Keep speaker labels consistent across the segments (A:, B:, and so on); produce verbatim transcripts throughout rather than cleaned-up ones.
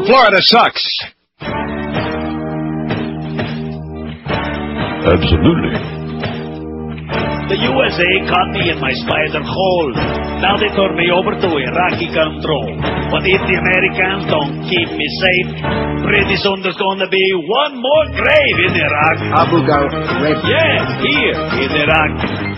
A: Florida sucks.
B: Absolutely.
C: The U S A caught me in my spider hole. Now they turn me over to Iraqi control. But if the Americans don't keep me safe, pretty soon there's gonna be one more grave in Iraq.
D: Abu Ghraib.
C: Yeah, here in Iraq.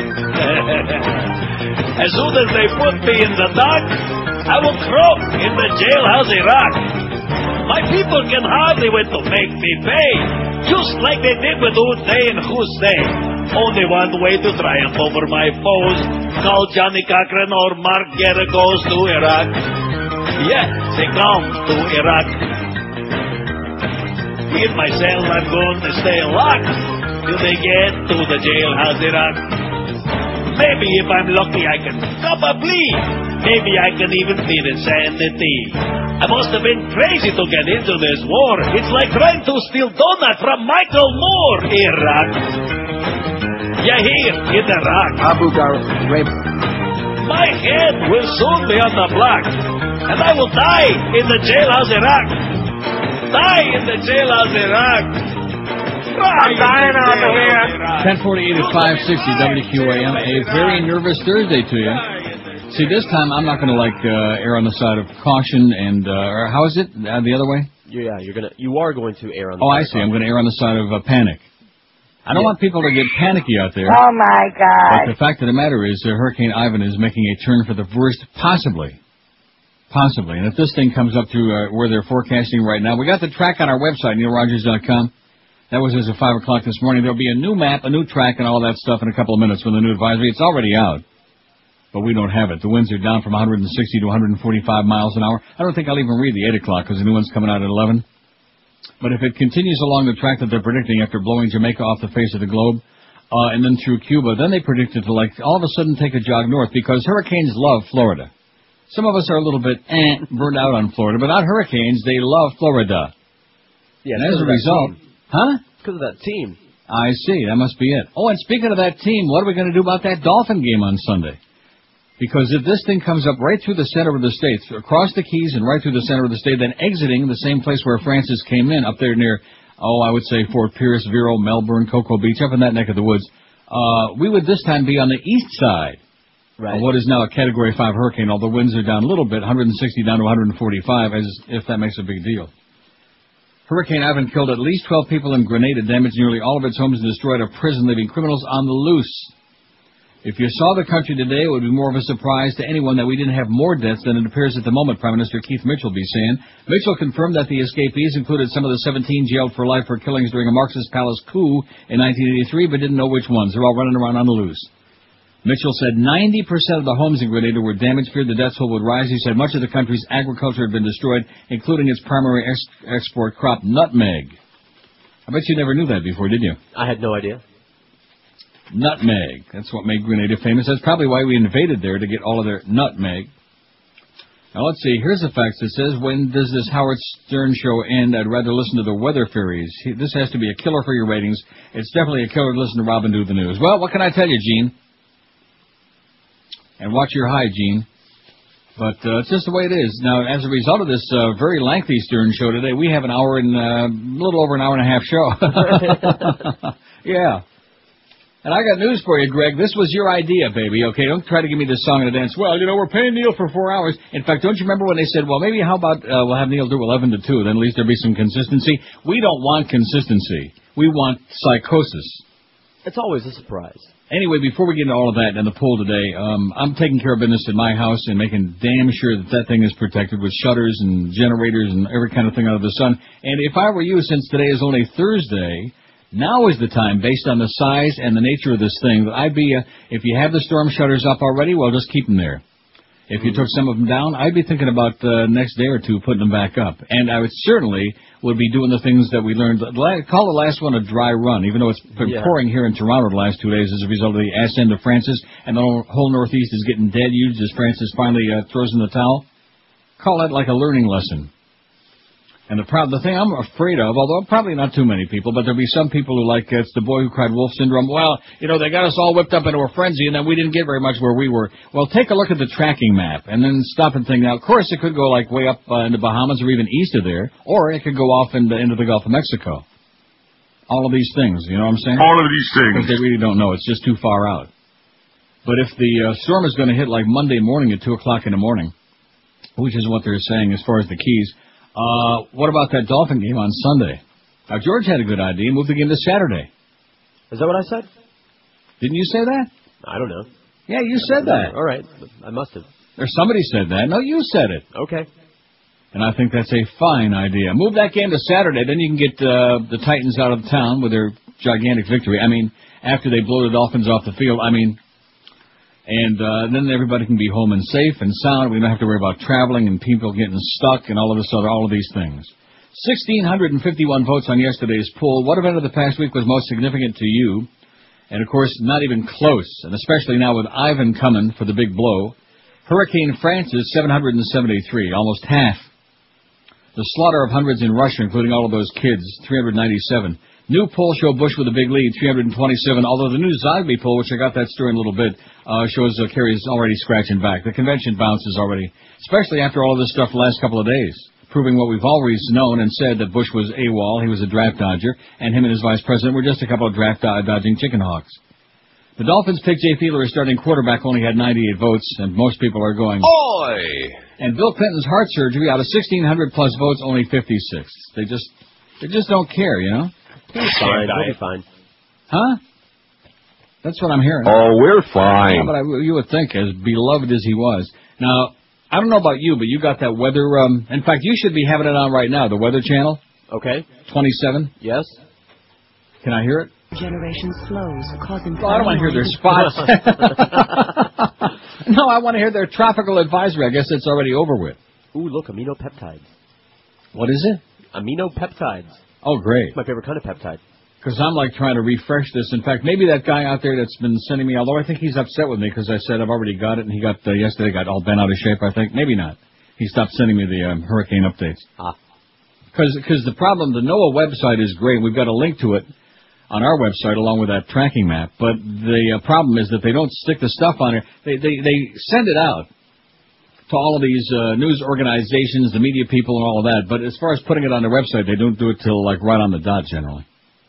C: As soon as they put me in the dock, I will croak in the jailhouse Iraq. My people can hardly wait to make me pay, just like they did with Uday and Hussein. Only one way to triumph over my foes. Call Johnny Cochran or Mark Guerra goes to Iraq. Yeah, they come to Iraq. In my cell, I'm going to stay locked till they get to the jailhouse Iraq. Maybe if I'm lucky, I can cop a plea. Maybe I can even plead insanity. I must have been crazy to get into this war. It's like trying to steal donut from Michael Moore. Iraq. Yeah, here in Iraq.
D: Abu Ghraib.
C: My head will soon be on the block, and I will die in the jailhouse Iraq. Die in the jailhouse Iraq.
D: I'm dying out here.
E: ten forty-eight at five sixty W Q A M. A very nervous Thursday to you. See, this time I'm not going to like uh, err on the side of caution and uh, or how is it uh, the other way?
F: Yeah, you're gonna you are going to err on the
E: oh,
F: side
E: I see. I'm going to err on the side of uh, panic. I don't yeah. want people to get panicky out there.
D: Oh my God!
E: But the fact of the matter is, uh, Hurricane Ivan is making a turn for the worst, possibly, possibly. And if this thing comes up to uh, where they're forecasting right now, we got the track on our website, neil rogers dot com. That was as of five o'clock this morning. There'll be a new map, a new track, and all that stuff in a couple of minutes with the new advisory. It's already out, but we don't have it. The winds are down from one hundred sixty to one hundred forty-five miles an hour. I don't think I'll even read the eight o'clock because the new one's coming out at eleven. But if it continues along the track that they're predicting after blowing Jamaica off the face of the globe, uh, and then through Cuba, then they predict it to, like, all of a sudden take a jog north because hurricanes love Florida. Some of us are a little bit eh, burned out on Florida, but not hurricanes. They love Florida.
F: Yeah,
E: and as a result, huh?
F: Because of that team.
E: I see. That must be it. Oh, and speaking of that team, what are we going to do about that Dolphin game on Sunday? Because if this thing comes up right through the center of the state, across the Keys and right through the center of the state, then exiting the same place where Francis came in, up there near, oh, I would say Fort Pierce, Vero, Melbourne, Cocoa Beach, up in that neck of the woods, uh, we would this time be on the east side right. of what is now a Category five hurricane, although winds are down a little bit, one hundred sixty down to one hundred forty-five, as if that makes a big deal. Hurricane Ivan killed at least twelve people in Grenada, damaged nearly all of its homes, and destroyed a prison, leaving criminals on the loose. If you saw the country today, it would be more of a surprise to anyone that we didn't have more deaths than it appears at the moment, Prime Minister Keith Mitchell be saying. Mitchell confirmed that the escapees included some of the seventeen jailed for life for killings during a Marxist palace coup in nineteen eighty-three, but didn't know which ones. They're all running around on the loose. Mitchell said ninety percent of the homes in Grenada were damaged, feared the death toll would rise. He said much of the country's agriculture had been destroyed, including its primary ex- export crop, nutmeg. I bet you never knew that before, did you?
F: I had no idea.
E: Nutmeg. That's what made Grenada famous. That's probably why we invaded there, to get all of their nutmeg. Now, let's see. Here's the fax that says, when does this Howard Stern show end? I'd rather listen to the weather fairies. This has to be a killer for your ratings. It's definitely a killer to listen to Robin do the news. Well, what can I tell you, Gene? And watch your hygiene. But uh, it's just the way it is. Now, as a result of this uh, very lengthy Stern show today, we have an hour and uh, a little over an hour and a half show. Yeah. And I got news for you, Greg. This was your idea, baby, okay? Don't try to give me this song and a dance. Well, you know, we're paying Neil for four hours. In fact, don't you remember when they said, well, maybe how about uh, we'll have Neil do eleven to two, then at least there'll be some consistency? We don't want consistency. We want psychosis.
F: It's always a surprise.
E: Anyway, before we get into all of that and the poll today, um, I'm taking care of business in my house and making damn sure that that thing is protected with shutters and generators and every kind of thing out of the sun. And if I were you, since today is only Thursday, now is the time, based on the size and the nature of this thing, that I'd be, uh, if you have the storm shutters up already, well, just keep them there. If you took some of them down, I'd be thinking about the uh, next day or two putting them back up. And I would certainly would be doing the things that we learned. Call the last one a dry run, even though it's been yeah. pouring here in Toronto the last two days as a result of the ass end of Francis, and the whole Northeast is getting deluged as Francis finally uh, throws in the towel. Call that like a learning lesson. And the prob- the thing I'm afraid of, although probably not too many people, but there'll be some people who like, uh, it's the boy who cried wolf syndrome. Well, you know, they got us all whipped up into a frenzy, and then we didn't get very much where we were. Well, take a look at the tracking map, and then stop and think. Now, of course, it could go like way up uh, in the Bahamas or even east of there, or it could go off into, into the Gulf of Mexico. All of these things, you know what I'm saying?
A: All of these things.
E: Because they really don't know. It's just too far out. But if the uh, storm is going to hit like Monday morning at two o'clock in the morning, which is what they're saying as far as the Keys, uh, what about that Dolphin game on Sunday? Now, George had a good idea. Move the game to Saturday.
F: Is that what I said?
E: Didn't you say that?
F: I don't know.
E: Yeah, you said that.
F: All right. I must have.
E: Or somebody said that. No, you said it.
F: Okay.
E: And I think that's a fine idea. Move that game to Saturday, then you can get uh, the Titans out of town with their gigantic victory. I mean, after they blow the Dolphins off the field, I mean, and uh, then everybody can be home and safe and sound. We don't have to worry about traveling and people getting stuck and all of this other, all of these things. one thousand six hundred fifty-one votes on yesterday's poll. What event of the past week was most significant to you? And, of course, not even close, and especially now with Ivan coming for the big blow. Hurricane Francis, seven hundred seventy-three, almost half. The slaughter of hundreds in Russia, including all of those kids, three hundred ninety-seven. New poll show Bush with a big lead, three hundred twenty-seven, although the new Zogby poll, which I got that story in a little bit, uh, shows uh, Kerry's already scratching back. The convention bounces already, especially after all of this stuff the last couple of days, proving what we've always known and said, that Bush was AWOL, he was a draft dodger, and him and his vice president were just a couple of draft dodging chicken hawks. The Dolphins picked Jay Fiedler as starting quarterback, only had ninety-eight votes, and most people are going,
B: Oi!
E: And Bill Clinton's heart surgery, out of sixteen hundred plus votes, only fifty-six. They just, they just don't care, you know?
F: He'll be fine. He'll be fine.
E: Huh? That's what I'm hearing.
A: Oh, we're fine.
E: Yeah, but I, you would think, as beloved as he was. Now, I don't know about you, but you got that weather, um, in fact, you should be having it on right now, the Weather Channel.
F: Okay.
E: twenty-seven.
F: Yes.
E: Can I hear it?
G: Generation slows, causing...
E: Well, I don't want to hear their spots. No, I want to hear their tropical advisory. I guess it's already over with.
F: Ooh, look, aminopeptides.
E: What is it?
F: Aminopeptides.
E: Oh, great.
F: It's my favorite kind of peptide.
E: Because I'm like trying to refresh this. In fact, maybe that guy out there that's been sending me, although I think he's upset with me because I said I've already got it, and he got, uh, yesterday got all bent out of shape, I think. Maybe not. He stopped sending me the um, hurricane updates.
F: Ah.
E: Because the problem, the NOAA website is great. We've got a link to it on our website along with that tracking map. But the uh, problem is that they don't stick the stuff on there. They, they, they send it out to all of these uh, news organizations, the media people and all of that. But as far as putting it on their website, they don't do it till like right on the dot generally.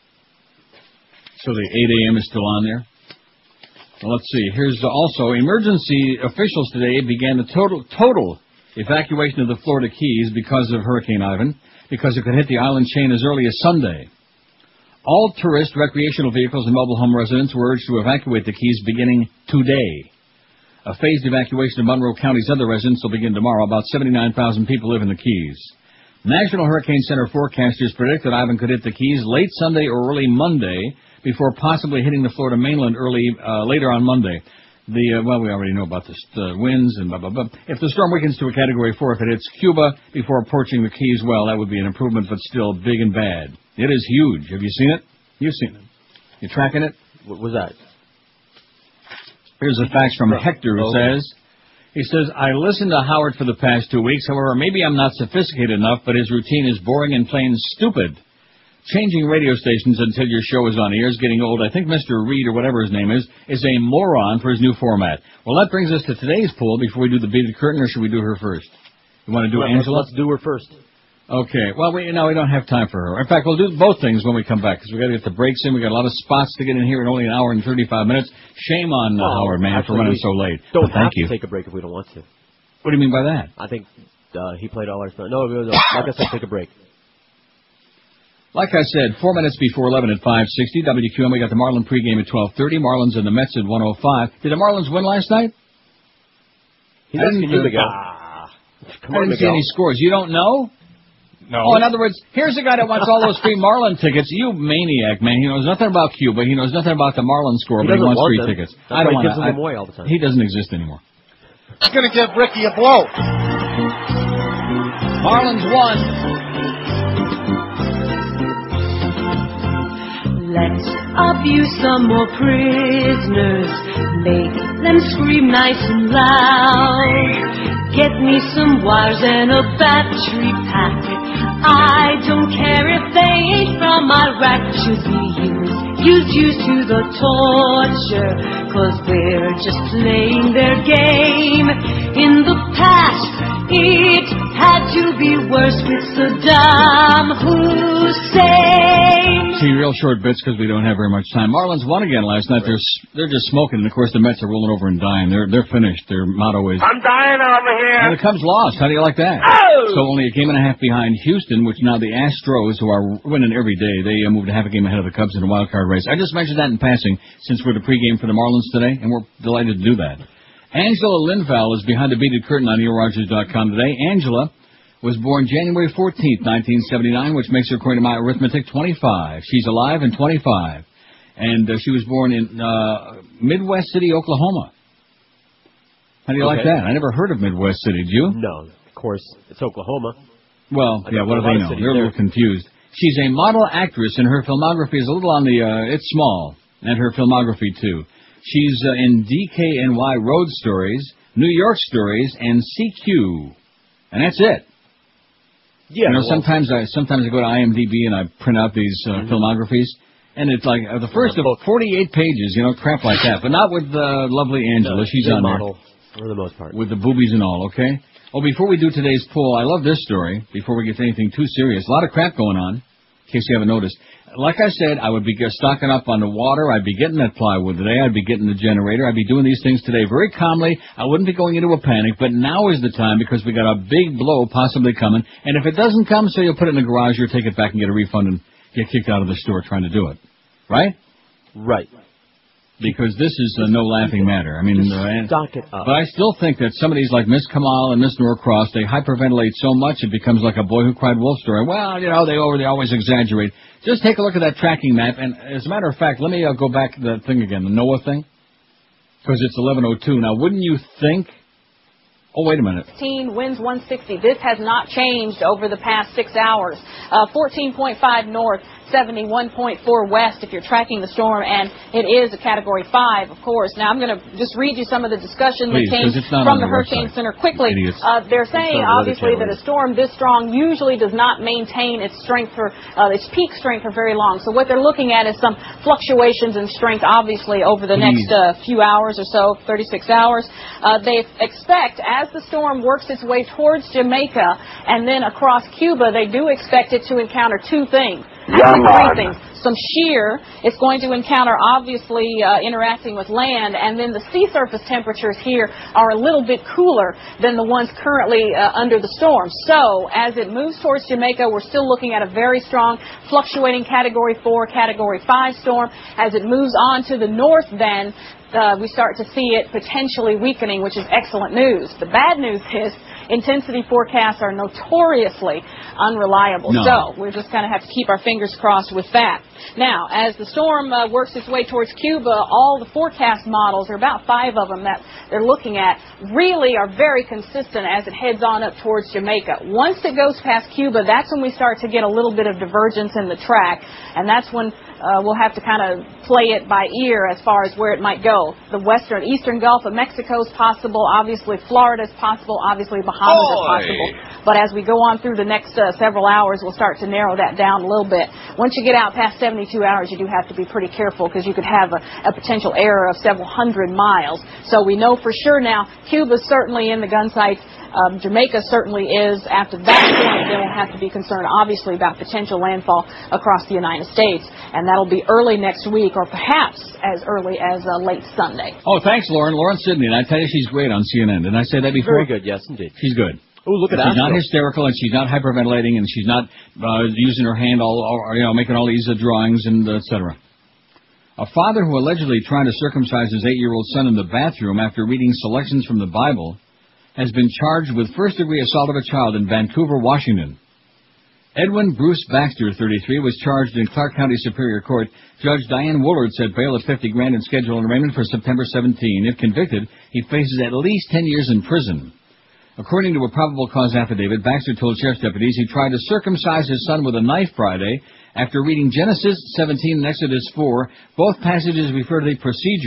E: So the eight a.m. is still on there. Well, let's see. Here's also emergency officials today began the total total evacuation of the Florida Keys because of Hurricane Ivan, because it could hit the island chain as early as Sunday. All tourist, recreational vehicles, and mobile home residents were urged to evacuate the Keys beginning today. A phased evacuation of Monroe County's other residents will begin tomorrow. About seventy-nine thousand people live in the Keys. National Hurricane Center forecasters predict that Ivan could hit the Keys late Sunday or early Monday, before possibly hitting the Florida mainland early uh, later on Monday. The uh, well, we already know about the uh, winds and blah, blah, blah. If the storm weakens to a Category four, if it hits Cuba before approaching the Keys, well, that would be an improvement, but still big and bad. It is huge. Have you seen it? You've seen it. You tracking it?
F: What was that?
E: Here's a fax from Hector who says, he says, I listened to Howard for the past two weeks. However, maybe I'm not sophisticated enough, but his routine is boring and plain stupid. Changing radio stations until your show is on the air is getting old. I think Mister Reed, or whatever his name is, is a moron for his new format. Well, that brings us to today's poll before we do the beaded curtain, or should we do her first? You want to do
F: well,
E: Angela?
F: Let's, let's do her first.
E: Okay. Well, we, no, we don't have time for her. In fact, we'll do both things when we come back, because we've got to get the breaks in. We've got a lot of spots to get in here in only an hour and thirty-five minutes. Shame on uh,
F: well,
E: Howard, man,
F: actually,
E: for running so late.
F: Don't
E: but thank
F: have
E: you.
F: to take a break if we don't want to.
E: What do you mean by that?
F: I think uh, he played all our stuff. No, no, no, like I said, take a break.
E: Like I said, four minutes before eleven at five sixty, W Q M, we got the Marlin pregame at twelve thirty, Marlins and the Mets at one oh five. Did the Marlins win last night?
F: He's asking you, Miguel.
E: Ah,
F: Come
E: I
F: on,
E: didn't see
F: Miguel.
E: any scores. You don't know?
B: No.
E: Oh, in other words, here's a guy that wants all those free Marlin tickets. You maniac, man. He knows nothing about Cuba. He knows nothing about the Marlin score,
F: He
E: but he
F: doesn't
E: wants
F: want
E: free
F: them.
E: tickets.
F: That's
E: I don't
F: why he
E: want
F: gives them
E: to.
F: away all the time.
E: He doesn't exist anymore.
B: It's going to give Ricky a blow.
E: Marlins won.
G: Let's abuse some more prisoners, make them scream nice and loud. Get me some wires and a battery pack. I don't care if they ain't from Iraq. Should be used, used, used to the torture, 'cause they're just playing their game. In the past, it had to be worse with Saddam Hussein.
E: See, real short bits because we don't have very much time. Marlins won again last night. They're they're just smoking, and of course the Mets are rolling over and dying. They're they're finished. Their motto is,
D: I'm dying over here.
E: and the Cubs lost. How do you like that?
D: Oh!
E: So only a game and a half behind Houston, which now the Astros, who are winning every day, they uh, moved a half a game ahead of the Cubs in the wild card race. I just mentioned that in passing since we're the pregame for the Marlins today, and we're delighted to do that. Angela Linval is behind the beaded curtain on Neil Rogers dot com today. Angela was born January fourteenth, nineteen seventy-nine, which makes her, according to my arithmetic, twenty-five. She's alive and twenty-five. And uh, she was born in uh, Midwest City, Oklahoma. How do you
F: Okay.
E: like that? I never heard of Midwest City. Did you?
F: No, of course, it's Oklahoma.
E: Well,
F: I
E: yeah,
F: don't
E: what do
F: know a lot
E: they
F: of
E: know?
F: cities
E: They're a
F: there.
E: little confused. She's a model actress, and her filmography is a little on the, uh, it's small, and her filmography, too. She's uh, in D K N Y Road Stories, New York Stories, and C Q. And that's it.
F: Yeah.
E: You know,
F: well,
E: sometimes I sometimes I go to I M D B and I print out these uh,
F: Mm-hmm.
E: filmographies, and it's like uh, the first of
F: book.
E: forty-eight pages, you know, crap like that. But not with uh, lovely Angela.
F: no,
E: She's
F: good
E: on
F: model for the most part.
E: there with the boobies and all, okay? Oh, before we do today's poll, I love this story, before we get to anything too serious. A lot of crap going on, in case you haven't noticed. Like I said, I would be stocking up on the water. I'd be getting that plywood today. I'd be getting the generator. I'd be doing these things today very calmly. I wouldn't be going into a panic, but now is the time because we got a big blow possibly coming. And if it doesn't come, so you'll put it in the garage or take it back and get a refund and get kicked out of the store trying to do it. Right?
F: Right.
E: Because this is uh, no laughing matter. I mean,
F: Just
E: uh, and,
F: stock it up.
E: but I still think that some of these, like Miss Kamal and Miss Norcross, they hyperventilate so much it becomes like a Boy Who Cried Wolf story. Well, you know, they over they always exaggerate. Just take a look at that tracking map, and as a matter of fact, let me uh, go back to that thing again, the NOAA thing, because it's eleven oh two. Now, wouldn't you think? Oh, wait a minute.
A: fifteen, winds one sixty. This has not changed over the past six hours. Uh, fourteen point five north, seventy-one point four west if you're tracking the storm, and it is a Category five, of course. Now, I'm going to just read you some of the discussion
E: Please,
A: that came
E: 'cause it's not
A: from
E: on
A: the
E: the
A: Hurricane
E: website.
A: Center. Quickly,
E: Idiots.
A: uh, they're saying,
F: It's on the
A: obviously,
F: weather
A: that a
F: channel.
A: storm this strong usually does not maintain its strength for, uh, its peak strength for very long. So what they're looking at is some fluctuations in strength, obviously, over the
E: Please.
A: next uh, few hours or so, thirty-six hours. Uh, they expect, as the storm works its way towards Jamaica and then across Cuba, they do expect it to encounter two things. Actually, three things. Some shear. It's going to encounter, obviously, uh, interacting with land, and then the sea surface temperatures here are a little bit cooler than the ones currently uh, under the storm. So, as it moves towards Jamaica, we're still looking at a very strong, fluctuating Category four, Category five storm. As it moves on to the north, then, uh, we start to see it potentially weakening, which is excellent news. The bad news is intensity forecasts are notoriously unreliable.
E: No.
A: So we're just going to have to keep our fingers crossed with that. Now, as the storm uh, works its way towards Cuba, all the forecast models, there are about five of them that they're looking at, really are very consistent as it heads on up towards Jamaica. Once it goes past Cuba, that's when we start to get a little bit of divergence in the track, and that's when uh, we'll have to kind of play it by ear as far as where it might go. The western, eastern Gulf of Mexico is possible. Obviously, Florida is possible. Obviously, Bahamas are possible. But as we go on through the next uh, several hours, we'll start to narrow that down a little bit. Once you get out past seventy-two hours, you do have to be pretty careful because you could have a, a potential error of several hundred miles. So we know for sure now Cuba's certainly in the gun sights. Um, Jamaica certainly is. After that point, then we'll have to be concerned, obviously, about potential landfall across the United States. And that'll be early next week or perhaps as early as uh, late Sunday.
E: Oh, thanks, Lauren. Lauren Sidney, and I tell you, she's great on C N N. Didn't I say that before?
F: Very good, yes, indeed.
E: She's good.
F: Oh, look at
E: She's
F: that.
E: not hysterical, and she's not hyperventilating, and she's not uh, using her hand all, all, you know, making all these uh, drawings and uh, et cetera. A father who allegedly tried to circumcise his eight-year-old son in the bathroom after reading selections from the Bible has been charged with first-degree assault of a child in Vancouver, Washington. Edwin Bruce Baxter, thirty-three, was charged in Clark County Superior Court. Judge Diane Woolard set bail at fifty grand and scheduled arraignment for September seventeenth. If convicted, he faces at least ten years in prison. According to a probable cause affidavit, Baxter told sheriff's deputies he tried to circumcise his son with a knife Friday after reading Genesis seventeen and Exodus four. Both passages refer to the procedure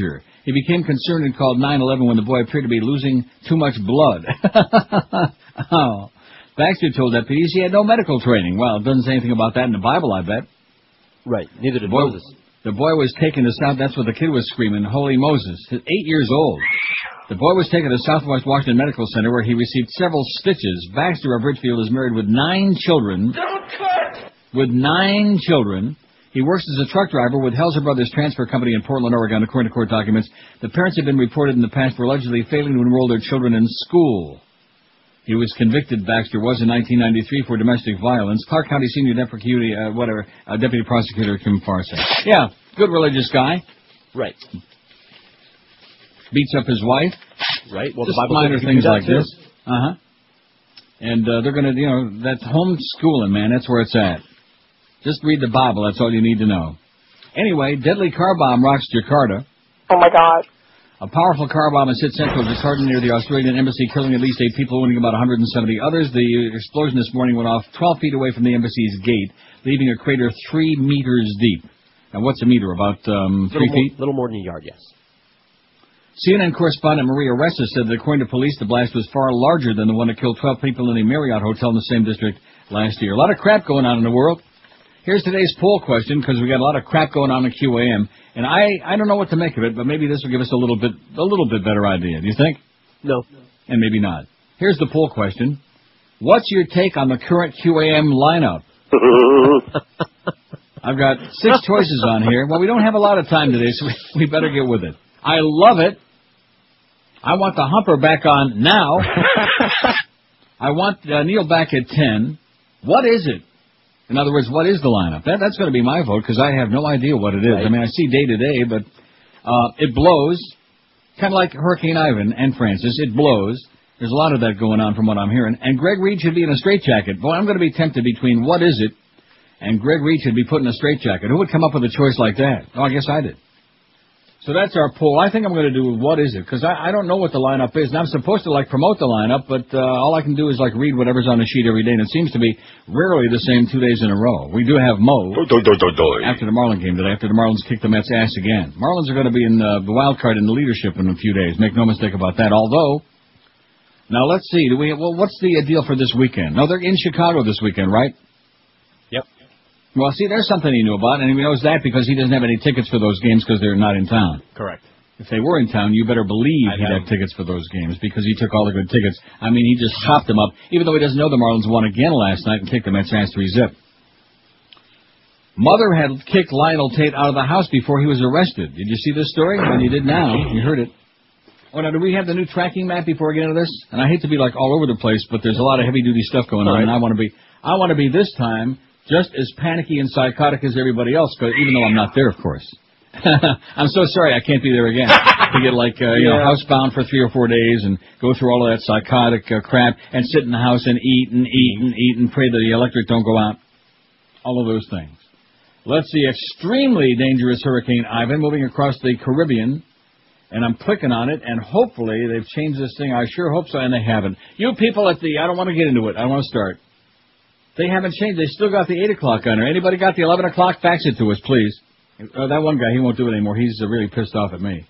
E: He became concerned and called nine one one when the boy appeared to be losing too much blood. Oh. Baxter told deputies he had no medical training. Well, it doesn't say anything about that in the Bible, I bet.
F: Right. Neither did
E: boy,
F: Moses.
E: The boy was taken to South... That's what the kid was screaming, Holy Moses. Eight years old. The boy was taken to Southwest Washington Medical Center where he received several stitches. Baxter of Ridgefield is married with nine children.
C: Don't cut!
E: With nine children. He works as a truck driver with Helzer Brothers Transfer Company in Portland, Oregon, according to court documents. The parents have been reported in the past for allegedly failing to enroll their children in school. He was convicted, Baxter was, in nineteen ninety-three for domestic violence. Clark County Senior Deputy, uh, whatever, uh, Deputy Prosecutor Kim Farsa. Yeah, good religious guy.
F: Right.
E: Beats up his wife.
F: Right. Well,
E: Just
F: the Bible
E: minor
F: says you
E: things
F: do that
E: like
F: too.
E: this. Uh-huh. And uh, they're going to, you know, that's homeschooling, man. That's where it's at. Just read the Bible. That's all you need to know. Anyway, deadly car bomb rocks Jakarta.
D: Oh, my God.
E: A powerful car bomb has hit central Jakarta near the Australian embassy, killing at least eight people, wounding about one hundred seventy others. The explosion this morning went off twelve feet away from the embassy's gate, leaving a crater three meters deep. And what's a meter? About um, three
F: little
E: feet?
F: More, little more than a yard, yes.
E: C N N correspondent Maria Ressa said that according to police, the blast was far larger than the one that killed twelve people in the Marriott Hotel in the same district last year. A lot of crap going on in the world. Here's today's poll question, because we got a lot of crap going on in Q A M, and I, I don't know what to make of it, but maybe this will give us a little bit a little bit better idea. Do you think?
F: No.
E: And maybe not. Here's the poll question. What's your take on the current Q A M lineup? I've got six choices on here. Well, we don't have a lot of time today, so we, we better get with it. I love it. I want the humper back on now. I want uh, Neil back at ten. What is it? In other words, what is the lineup? That, that's going to be my vote, because I have no idea what it is. Right. I mean, I see day to day, but uh, it blows. Kind of like Hurricane Ivan and Francis. It blows. There's a lot of that going on from what I'm hearing. And Greg Reed should be in a straitjacket. Boy, I'm going to be tempted between what is it and Greg Reed should be put in a straitjacket. Who would come up with a choice like that? Oh, I guess I did. So that's our poll. I think I'm going to do what is it, because I, I don't know what the lineup is, and I'm supposed to, like, promote the lineup, but uh, all I can do is, like, read whatever's on the sheet every day, and it seems to be rarely the same two days in a row. We do have Mo
C: do, do, do, do.
E: after the Marlins game today, after the Marlins kick the Mets' ass again. Marlins are going to be in uh, the wild card in the leadership in a few days. Make no mistake about that, although... Now, let's see. Do we? Well, what's the deal for this weekend? No, they're in Chicago this weekend, right?
F: Yep.
E: Well, see, there's something he knew about, and he knows that because he doesn't have any tickets for those games because they're not in town.
F: Correct.
E: If they were in town, you better believe
F: I'd
E: he'd
F: have
E: have tickets for those games because he took all the good tickets. I mean, he just chopped them up, even though he doesn't know the Marlins won again last night and kicked the Mets' ass three zip. Mother had kicked Lionel Tate out of the house before he was arrested. Did you see this story? Well, you did now. You heard it. Oh, now, do we have the new tracking map before we get into this? And I hate to be, like, all over the place, but there's a lot of heavy-duty stuff going on, right. And I want to be, I want to be this time just as panicky and psychotic as everybody else, but even though I'm not there, of course. I'm so sorry I can't be there again. To get, like, uh, you yeah. know, housebound for three or four days and go through all of that psychotic uh, crap and sit in the house and eat and eat and eat and pray that the electric don't go out. All of those things. Let's see, extremely dangerous Hurricane Ivan moving across the Caribbean. And I'm clicking on it, and hopefully they've changed this thing. I sure hope so, and they haven't. You people at the, I don't want to get into it. I don't want to start. They haven't changed. They still got the eight o'clock on there. Anybody got the eleven o'clock? Fax it to us, please. Uh, that one guy, he won't do it anymore. He's uh, really pissed off at me.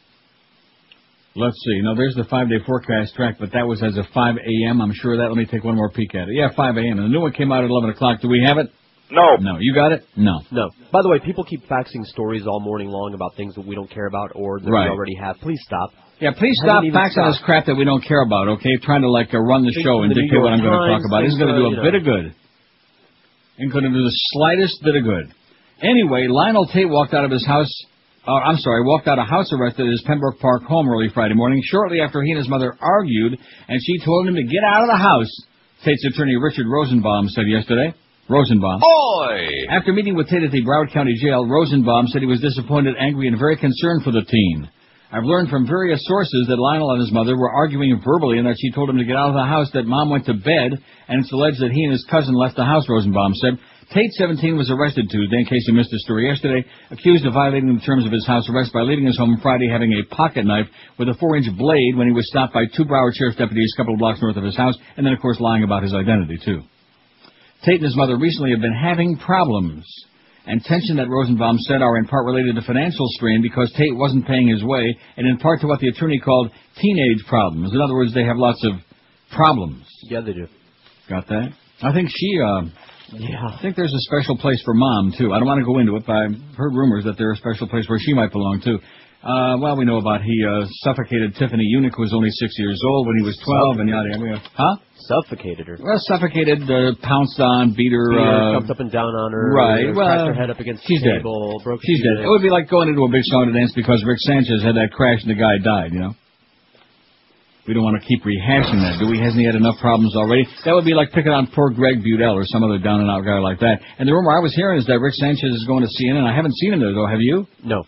E: Let's see. Now, there's the five-day forecast track, but that was as of five a.m. I'm sure of that. Let me take one more peek at it. Yeah, five a.m. And the new one came out at eleven o'clock. Do we have it?
C: No.
E: No. You got it? No.
F: No. By the way, people keep faxing stories all morning long about things that we don't care about or that
E: right.
F: we already have. Please stop.
E: Yeah, please stop faxing us crap that we don't care about, okay? Trying to, like, uh, run the
F: Things
E: show and
F: the
E: dictate what I'm going to talk about. It's going to do a
F: you know.
E: bit of good. Ain't going to do the slightest bit of good. Anyway, Lionel Tate walked out of his house, uh, I'm sorry, walked out of house arrest at his Pembroke Park home early Friday morning, shortly after he and his mother argued, and she told him to get out of the house, Tate's attorney Richard Rosenbaum said yesterday. Rosenbaum.
C: Oi!
E: After meeting with Tate at the Broward County Jail, Rosenbaum said he was disappointed, angry, and very concerned for the teen. I've learned from various sources that Lionel and his mother were arguing verbally and that she told him to get out of the house, that Mom went to bed, and it's alleged that he and his cousin left the house, Rosenbaum said. Tate, seventeen, was arrested Tuesday, in case you missed the story yesterday, accused of violating the terms of his house arrest by leaving his home Friday having a pocket knife with a four-inch blade when he was stopped by two Broward Sheriff's deputies a couple of blocks north of his house, and then, of course, lying about his identity, too. Tate and his mother recently have been having problems, and tension that Rosenbaum said are in part related to financial strain because Tate wasn't paying his way, and in part to what the attorney called teenage problems. In other words, they have lots of problems.
F: Yeah, they do.
E: Got that? I think she, uh,
F: yeah.
E: I think there's a special place for Mom, too. I don't want to go into it, but I've heard rumors that there's a special place where she might belong, too. Uh, well, we know about he uh, suffocated Tiffany Eunuch, who was only six years old when he was twelve, and yada yada. Huh?
F: Suffocated her.
E: Well, suffocated, uh, pounced on, beat her.
F: Beat her,
E: uh,
F: jumped up and down on her.
E: Right.
F: Cracked
E: well,
F: her head up against
E: she's
F: the table.
E: Dead.
F: Broke
E: she's dead. It would be like going into a big song and dance because Rick Sanchez had that crash and the guy died, you know? We don't want to keep rehashing that, do we? Hasn't he had enough problems already? That would be like picking on poor Greg Budell or some other down-and-out guy like that. And the rumor I was hearing is that Rick Sanchez is going to C N N. I haven't seen him there, though. Have you?
F: No.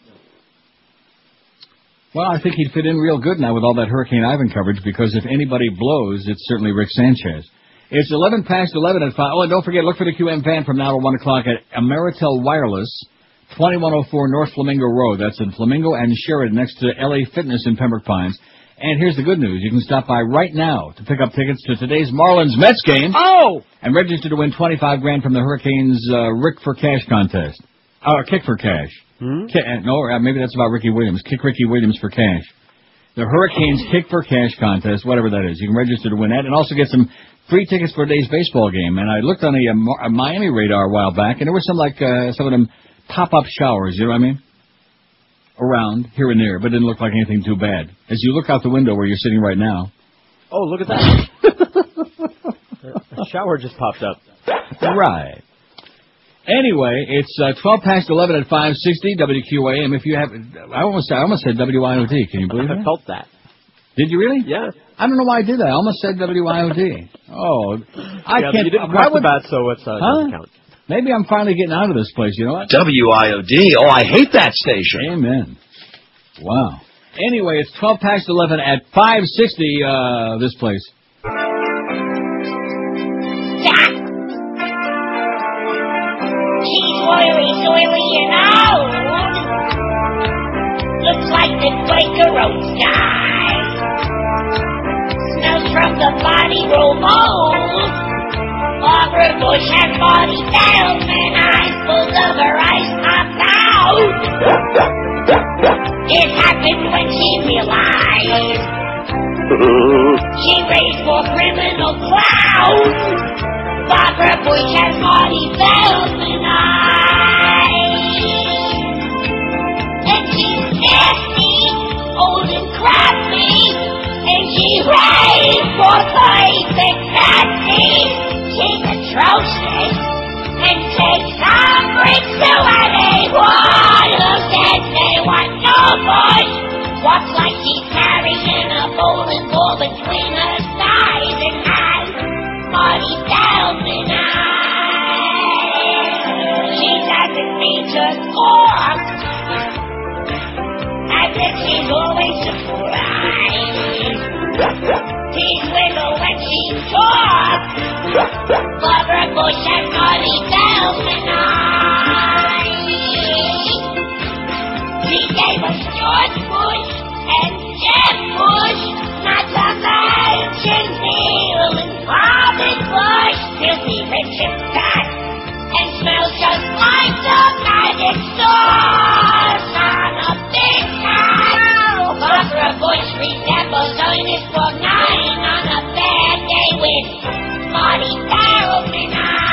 E: Well, I think he'd fit in real good now with all that Hurricane Ivan coverage, because if anybody blows, it's certainly Rick Sanchez. It's eleven past eleven at five. Oh, and don't forget, look for the Q M van from now to one o'clock at Ameritel Wireless, twenty-one oh four North Flamingo Road. That's in Flamingo and Sheridan, next to L A Fitness in Pembroke Pines. And here's the good news. You can stop by right now to pick up tickets to today's Marlins-Mets game.
F: Oh!
E: And register to win twenty-five grand from the Hurricanes' uh, Rick for Cash contest. Or uh, Kick for Cash.
F: Hmm?
E: Ki- uh, no, uh, maybe that's about Ricky Williams. Kick Ricky Williams for cash. The Hurricanes Kick for Cash contest, whatever that is. You can register to win that and also get some free tickets for today's baseball game. And I looked on a, a, a Miami radar a while back, and there were some like uh, some of them pop-up showers, you know what I mean? Around, here and there, but it didn't look like anything too bad. As you look out the window where you're sitting right now.
F: Oh, look at that. A shower just popped up.
E: Right. Anyway, it's uh, twelve past eleven at five sixty W Q A M. If you have, I almost, I almost said W I O D. Can you believe
F: I
E: that?
F: felt that.
E: Did you really?
F: Yeah.
E: I don't know why I did that. I almost said W I O D. Oh, I
F: yeah,
E: can't.
F: You didn't
E: why
F: press
E: would,
F: the bat, so it's uh,
E: huh?
F: doesn't count.
E: Maybe I'm finally getting out of this place. You know what?
H: W I O D. Oh, I hate that station.
E: Amen. Wow. Anyway, it's twelve past eleven at five sixty. Uh, this place.
I: She's oily, oily, and old. Looks like the Quaker Oats guy. Smells from the body roll mold. Barbara Bush has body down and eyes full of her eyes popped out. It happened when she realized she raised more criminal clowns. Barbara Bush has Marty Feldman eyes. And she's nasty, old and crafty, and she raised more plays than Nazi. She's atrocious and takes some bricks to anyone who says they want no bush. Walks like she's carrying a bowling ball between her thighs and has Marty Feldman eyes. She doesn't mean to score, as if she's always surprised. Teeth wiggle when she talks. Barbara Bush has Marty Feldman eyes. She gave us George Bush and Jeb Bush, not to mention Neil and Robin Bush. Filthy rich and fat, and smells just like the magic sauce on a big cow. Barbara Bush resembles Ernest Borgnine on a bad day with Marty Feldman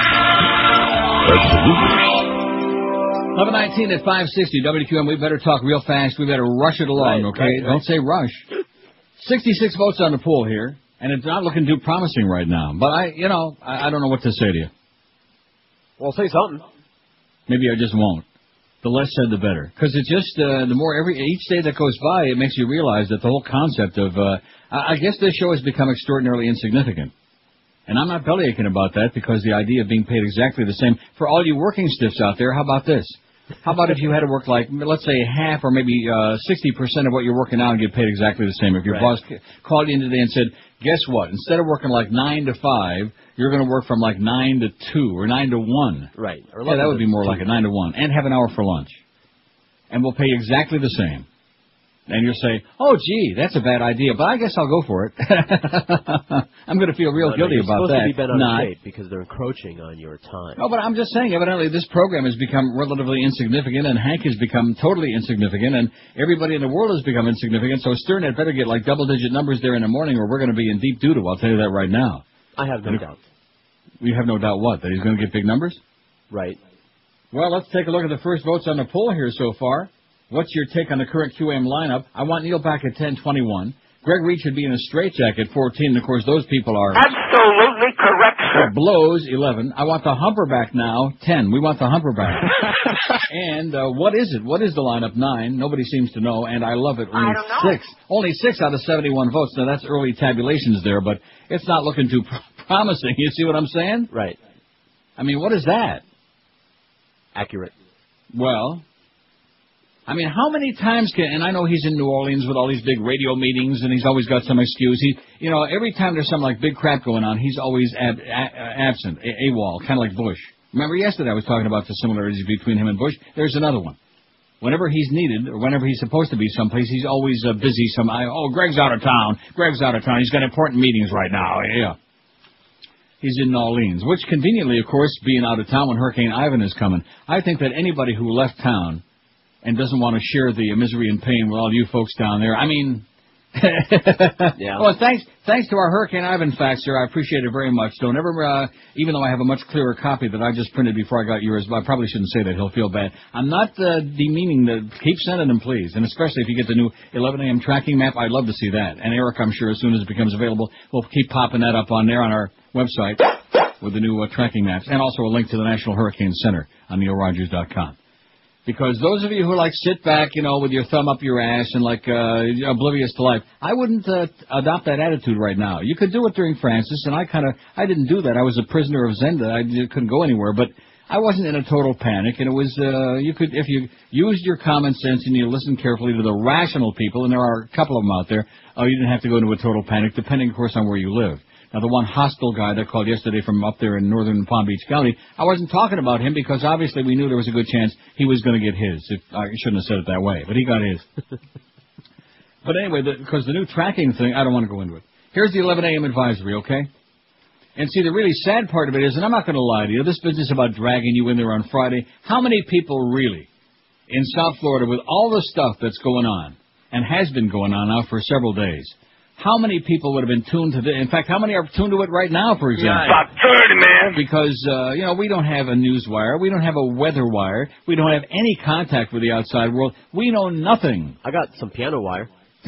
I: eyes.
E: eleven nineteen at five sixty W Q M. We better talk real fast. We better rush it along,
F: Right,
E: okay?
F: right, right.
E: Don't say rush. sixty-six votes on the poll here, and it's not looking too promising right now. But I, you know, I, I don't know what to say to you.
F: Well, say something.
E: Maybe I just won't. The less said, the better. Because it's just, uh, the more every, each day that goes by, it makes you realize that the whole concept of, uh, I, I guess this show has become extraordinarily insignificant. And I'm not bellyaching about that, because the idea of being paid exactly the same, for all you working stiffs out there, how about this? How about if you had to work like, let's say half or maybe uh, sixty percent of what you're working now and get paid exactly the same? If your
F: Right.
E: boss called you in today and said, guess what? Instead of working like nine to five, you're going to work from like nine to two or nine to one.
F: Right. Or
E: Yeah, that would be more like a nine to one. And have an hour for lunch. And we'll pay you exactly the same. And you'll say, oh, gee, that's a bad idea, but I guess I'll go for it. I'm going to feel real
F: no,
E: guilty
F: no,
E: about
F: that.
E: that.
F: You're supposed to be bent out
E: Not.
F: of shape because they're encroaching on your time.
E: No, but I'm just saying, evidently this program has become relatively insignificant, and Hank has become totally insignificant, and everybody in the world has become insignificant, so Stern had better get like double-digit numbers there in the morning, or we're going to be in deep doo-doo, I'll tell you that right now.
F: I have no
E: and
F: doubt.
E: We have no doubt what? That he's going to get big numbers?
F: Right.
E: Well, let's take a look at the first votes on the poll here so far. What's your take on the current Q M lineup? I want Neil back at ten twenty-one. Greg Reed should be in a straitjacket, fourteen. And, of course, those people are...
D: Absolutely correct, sir.
E: Blows, eleven. I want the humper back now, ten. We want the humper back. And uh, what is it? What is the lineup? nine. Nobody seems to know, and I love it. Only
D: I don't know.
E: six. Only six out of seventy-one votes. Now, that's early tabulations there, but it's not looking too pro- promising. You see what I'm saying?
F: Right.
E: I mean, what is that?
F: Accurate.
E: Well... I mean, how many times can, and I know he's in New Orleans with all these big radio meetings, and he's always got some excuse. He, you know, every time there's some, like, big crap going on, he's always ab, a, absent, a, AWOL, kind of like Bush. Remember yesterday I was talking about the similarities between him and Bush? There's another one. Whenever he's needed, or whenever he's supposed to be someplace, he's always uh, busy. Some, I, oh, Greg's out of town. Greg's out of town. He's got important meetings right now. Yeah. He's in New Orleans, which conveniently, of course, being out of town when Hurricane Ivan is coming. I think that anybody who left town and doesn't want to share the misery and pain with all you folks down there. I mean,
F: yeah.
E: Well, thanks thanks to our Hurricane Ivan facts, sir. I appreciate it very much. Don't ever, uh, even though I have a much clearer copy that I just printed before I got yours, but I probably shouldn't say that. He'll feel bad. I'm not uh, demeaning the... Keep sending them, please. And especially if you get the new eleven a.m. tracking map, I'd love to see that. And Eric, I'm sure, as soon as it becomes available, we'll keep popping that up on there on our website with the new uh, tracking maps. And also a link to the National Hurricane Center on neil rogers dot com. Because those of you who, like, sit back, you know, with your thumb up your ass and, like, uh, oblivious to life, I wouldn't uh, adopt that attitude right now. You could do it during Francis, and I kind of, I didn't do that. I was a prisoner of Zenda. I couldn't go anywhere, but I wasn't in a total panic, and it was, uh, you could, if you used your common sense and you listened carefully to the rational people, and there are a couple of them out there, oh, you didn't have to go into a total panic, depending, of course, on where you live. Now, the one hostile guy that called yesterday from up there in northern Palm Beach County, I wasn't talking about him because obviously we knew there was a good chance he was going to get his. If, I shouldn't have said it that way, but he got his. But anyway, because the, the new tracking thing, I don't want to go into it. Here's the eleven a.m. advisory, okay? And see, the really sad part of it is, and I'm not going to lie to you, this business about dragging you in there on Friday, how many people really in South Florida with all the stuff that's going on, and has been going on now for several days, how many people would have been tuned to this? In fact, how many are tuned to it right now, for example?
D: Yeah, about thirty, man.
E: Because, uh, you know, we don't have a news wire. We don't have a weather wire. We don't have any contact with the outside world. We know nothing.
F: I got some piano wire.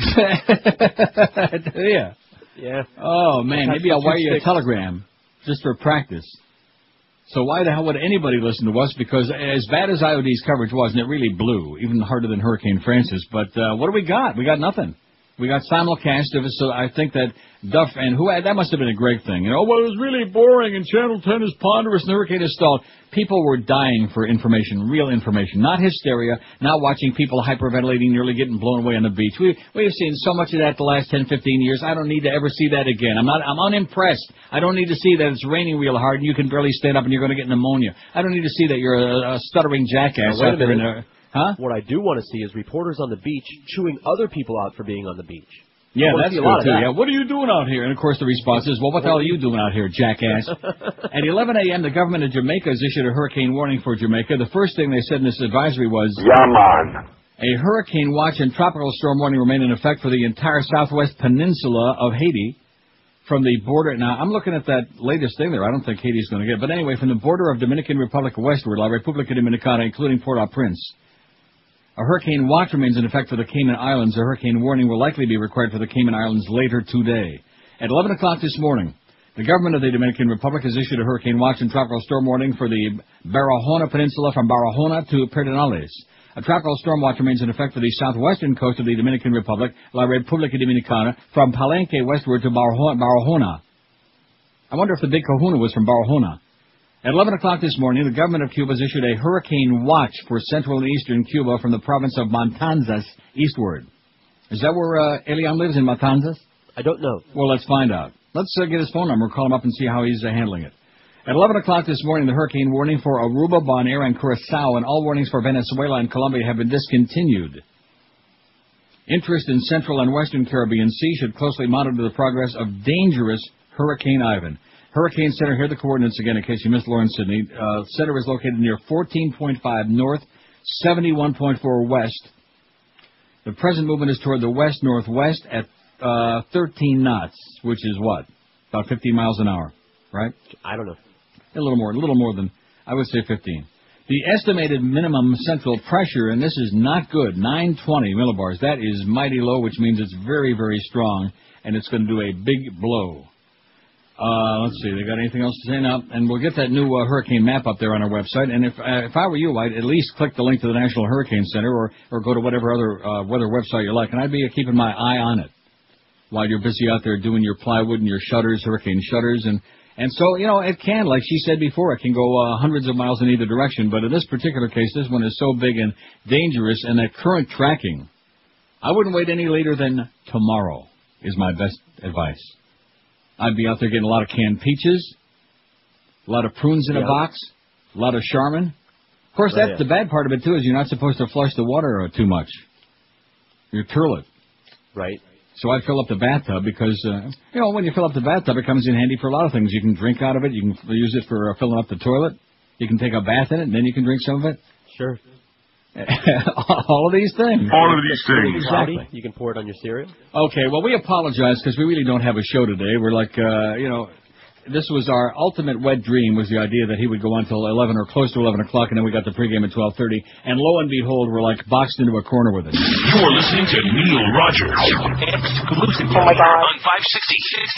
E: Yeah.
F: Yeah.
E: Oh, man, maybe I'll wire you a
F: sticks.
E: telegram just for practice. So why the hell would anybody listen to us? Because as bad as I O D's coverage was, and it really blew, even harder than Hurricane Francis, but uh, what do we got? We got nothing. We got simulcast of it, so I think that Duff and who that must have been a great thing. You know, well, it was really boring, and Channel ten is ponderous, and Hurricane is stalled. People were dying for information, real information, not hysteria, not watching people hyperventilating, nearly getting blown away on the beach. We we've seen so much of that the last ten, fifteen years. I don't need to ever see that again. I'm not. I'm unimpressed. I don't need to see that it's raining real hard and you can barely stand up and you're going to get pneumonia. I don't need to see that you're a, a stuttering jackass
F: now,
E: out there in a. Huh?
F: What I do want to see is reporters on the beach chewing other people out for being on the beach.
E: Yeah, that's
F: good,
E: good, too.
F: That.
E: Yeah, what are you doing out here? And, of course, the response is, well, what the hell are you doing out here, jackass? At eleven a.m., the government of Jamaica has issued a hurricane warning for Jamaica. The first thing they said in this advisory was,
D: Yeah, man.
E: A hurricane watch and tropical storm warning remain in effect for the entire southwest peninsula of Haiti. From the border, now, I'm looking at that latest thing there. I don't think Haiti's going to get it. But anyway, from the border of Dominican Republic westward, La República Dominicana, including Port-au-Prince, a hurricane watch remains in effect for the Cayman Islands. A hurricane warning will likely be required for the Cayman Islands later today. At eleven o'clock this morning, the government of the Dominican Republic has issued a hurricane watch and tropical storm warning for the Barahona Peninsula from Barahona to Pedernales. A tropical storm watch remains in effect for the southwestern coast of the Dominican Republic, La República Dominicana, from Palenque westward to Barahona. I wonder if the big kahuna was from Barahona. At eleven o'clock this morning, the government of Cuba has issued a hurricane watch for central and eastern Cuba from the province of Matanzas eastward. Is that where uh, Elian lives, in Matanzas?
F: I don't know.
E: Well, let's find out. Let's uh, get his phone number, call him up and see how he's uh, handling it. At eleven o'clock this morning, the hurricane warning for Aruba, Bonaire, and Curacao, and all warnings for Venezuela and Colombia have been discontinued. Interest in Central and Western Caribbean Sea should closely monitor the progress of dangerous Hurricane Ivan. Hurricane Center, here are the coordinates again in case you missed Lawrence, Sydney. Uh, center is located near fourteen point five north, seventy-one point four west. The present movement is toward the west-northwest at uh, thirteen knots, which is what? About fifteen miles an hour, right?
F: I don't know.
E: A little more, a little more than, I would say fifteen. The estimated minimum central pressure, and this is not good, nine twenty millibars. That is mighty low, which means it's very, very strong, and it's going to do a big blow. Uh, let's see, they got anything else to say now? And we'll get that new uh, hurricane map up there on our website. And if uh, if I were you, I'd at least click the link to the National Hurricane Center or, or go to whatever other uh, weather website you like. And I'd be uh, keeping my eye on it while you're busy out there doing your plywood and your shutters, hurricane shutters. And, and so, you know, it can, like she said before, it can go uh, hundreds of miles in either direction. But in this particular case, this one is so big and dangerous, and that current tracking, I wouldn't wait any later than tomorrow is my best advice. I'd be out there getting a lot of canned peaches, a lot of prunes in yeah. a box, a lot of Charmin. Of course, that's oh, yeah. the bad part of it, too, is you're not supposed to flush the water uh, too much. You turtle it.
F: Right.
E: So I'd fill up the bathtub because, uh, you know, when you fill up the bathtub, it comes in handy for a lot of things. You can drink out of it. You can use it for uh, filling up the toilet. You can take a bath in it, and then you can drink some of it.
F: Sure.
E: All of these things.
D: All of these things.
F: Exactly. You can pour it on your cereal.
E: Okay, well, we apologize because we really don't have a show today. We're like, uh, you know, this was our ultimate wet dream, was the idea that he would go on until eleven or close to eleven o'clock, and then we got the pregame at twelve thirty. And lo and behold, we're like boxed into a corner with it.
J: You're listening to Neil Rogers. Exclusive
I: oh my God.
J: on five sixty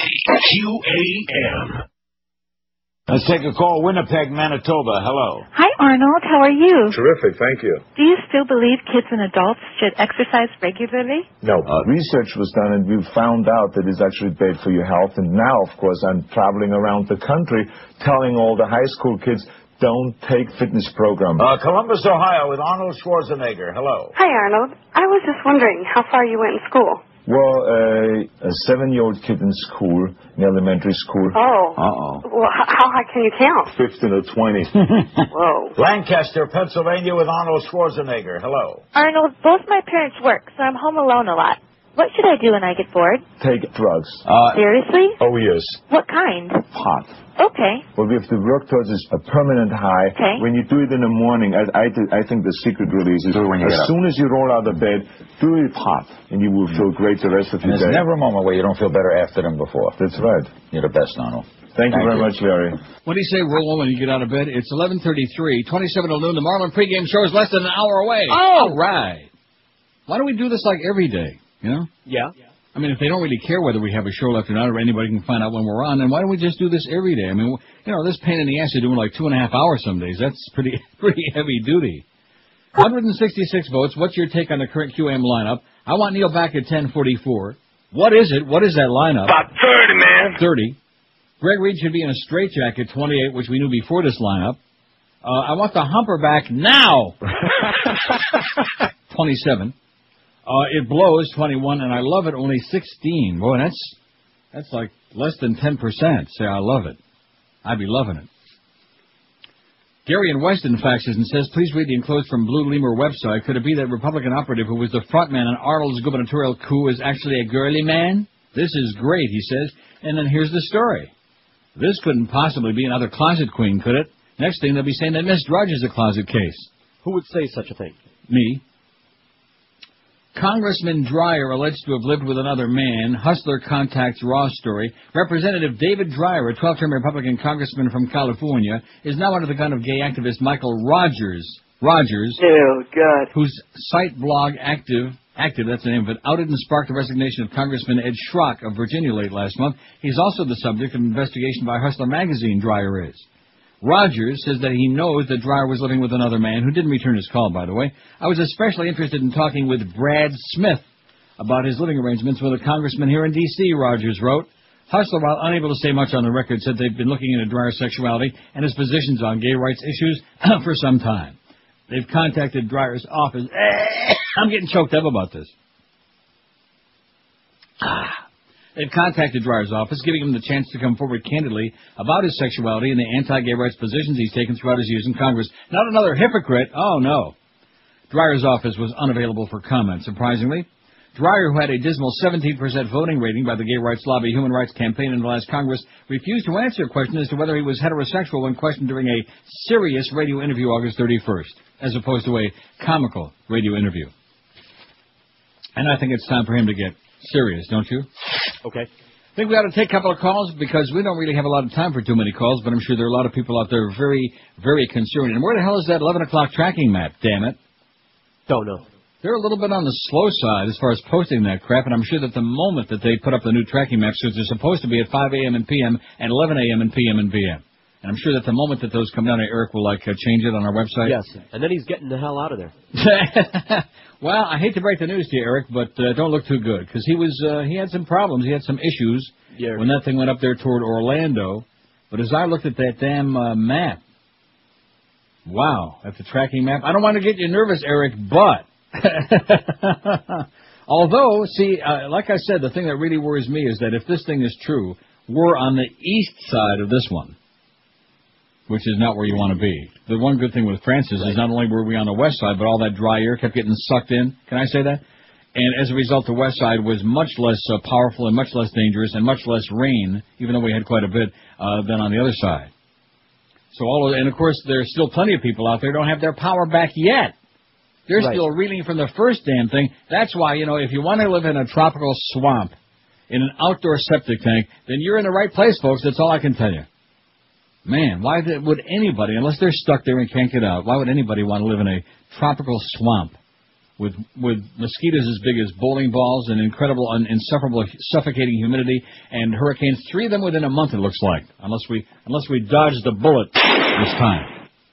J: Q A M.
K: Let's take a call. Winnipeg, Manitoba. Hello.
L: Hi, Arnold. How are you?
M: Terrific. Thank you.
L: Do you still believe kids and adults should exercise regularly?
M: No. Uh, research was done, and we found out that it's actually bad for your health. And now, of course, I'm traveling around the country telling all the high school kids, don't take fitness program.
K: Uh, Columbus, Ohio, with Arnold Schwarzenegger. Hello.
N: Hi, Arnold. I was just wondering how far you went in school.
M: Well, uh, a seven-year-old kid in school, in elementary school.
N: Oh.
K: Uh-oh.
N: Well, h- how high can you count?
M: fifteen or twenty.
N: Whoa.
K: Lancaster, Pennsylvania, with Arnold Schwarzenegger. Hello.
L: Arnold, both my parents work, so I'm home alone a lot. What should I do when I get bored?
M: Take drugs.
K: Uh,
L: Seriously?
M: Oh, yes.
L: What kind?
M: Pot.
L: Okay.
M: Well, we have to work towards this, a permanent high.
L: Okay.
M: When you do it in the morning, I, I, th- I think the secret really is, is
K: do it when you
M: as
K: get up.
M: soon as you roll out of bed, do it hot, and you will feel great the rest of
K: and
M: your
K: there's
M: day.
K: There's never a moment where you don't feel better after than before.
M: That's right.
K: You're the best, Arnold.
M: Thank, Thank you very you. much, Larry.
E: What do you say, roll when you get out of bed? It's eleven thirty-three, twenty-seven till noon. The Marlin pregame show is less than an hour away.
F: Oh!
E: All right. Why don't we do this like every day, you know?
F: Yeah.
E: I mean, if they don't really care whether we have a show left or not, or anybody can find out when we're on, then why don't we just do this every day? I mean, you know, this pain in the ass of doing like two and a half hours some days, that's pretty pretty heavy duty. one hundred sixty-six votes. What's your take on the current Q A M lineup? I want Neil back at ten forty-four. What is it? What is that lineup?
D: About thirty, man.
E: thirty. Greg Reed should be in a straitjacket, twenty-eight, which we knew before this lineup. Uh, I want the humper back now. twenty-seven. Uh, it blows, twenty-one, and I love it, only sixteen. Boy, that's that's like less than ten percent. Say, I love it. I'd be loving it. Gary in Weston faxes and says, please read the enclosed from Blue Lemur website. Could it be that Republican operative who was the frontman on Arnold's gubernatorial coup is actually a girly man? This is great, he says. And then here's the story. This couldn't possibly be another closet queen, could it? Next thing, they'll be saying that Miss Drudge is a closet case.
F: Who would say such a thing?
E: Me. Congressman Dreyer, alleged to have lived with another man. Hustler contacts Raw story. Representative David Dreyer, a twelve-term Republican congressman from California, is now under the gun of gay activist Michael Rogers. Rogers,
N: Ew, God.
E: whose site blog active, active, that's the name of it, outed and sparked the resignation of Congressman Ed Schrock of Virginia late last month. He's also the subject of an investigation by Hustler magazine, Dreyer is. Rogers says that he knows that Dreyer was living with another man, who didn't return his call, by the way. I was especially interested in talking with Brad Smith about his living arrangements with a congressman here in D C, Rogers wrote. Hustler, while unable to say much on the record, said they've been looking into Dreyer's sexuality and his positions on gay rights issues for some time. They've contacted Dreyer's office. I'm getting choked up about this. Ah. They've contacted Dreyer's office, giving him the chance to come forward candidly about his sexuality and the anti-gay rights positions he's taken throughout his years in Congress. Not another hypocrite. Oh, no. Dreyer's office was unavailable for comment, surprisingly. Dreyer, who had a dismal seventeen percent voting rating by the gay rights lobby Human Rights Campaign in the last Congress, refused to answer a question as to whether he was heterosexual when questioned during a serious radio interview August thirty-first, as opposed to a comical radio interview. And I think it's time for him to get serious, don't you?
F: Okay.
E: I think we ought to take a couple of calls because we don't really have a lot of time for too many calls, but I'm sure there are a lot of people out there very, very concerned. And where the hell is that eleven o'clock tracking map, damn it?
F: Don't know.
E: They're a little bit on the slow side as far as posting that crap, and I'm sure that the moment that they put up the new tracking maps, because they're supposed to be at five a.m. and p m and eleven a.m. and p m and p m. And I'm sure that the moment that those come down, Eric will, like, uh, change it on our website.
F: Yes, and then he's getting the hell out of there.
E: Well, I hate to break the news to you, Eric, but uh, don't look too good, because he was uh, he had some problems. He had some issues
F: yeah.
E: when that thing went up there toward Orlando. But as I looked at that damn uh, map, wow, at the tracking map, I don't want to get you nervous, Eric, but... Although, see, uh, like I said, the thing that really worries me is that if this thing is true, we're on the east side of this one, which is not where you want to be. The one good thing with Francis right. is not only were we on the west side, but all that dry air kept getting sucked in. Can I say that? And as a result, the west side was much less uh, powerful and much less dangerous and much less rain, even though we had quite a bit, uh, than on the other side. So all of, and of course, there's still plenty of people out there who don't have their power back yet. They're right. still reeling from the first damn thing. That's why, you know, if you want to live in a tropical swamp, in an outdoor septic tank, then you're in the right place, folks. That's all I can tell you. Man, why would anybody, unless they're stuck there and can't get out, why would anybody want to live in a tropical swamp with with mosquitoes as big as bowling balls and incredible, un, insufferable, suffocating humidity and hurricanes? Three of them within a month, it looks like, unless we unless we dodge the bullet this time.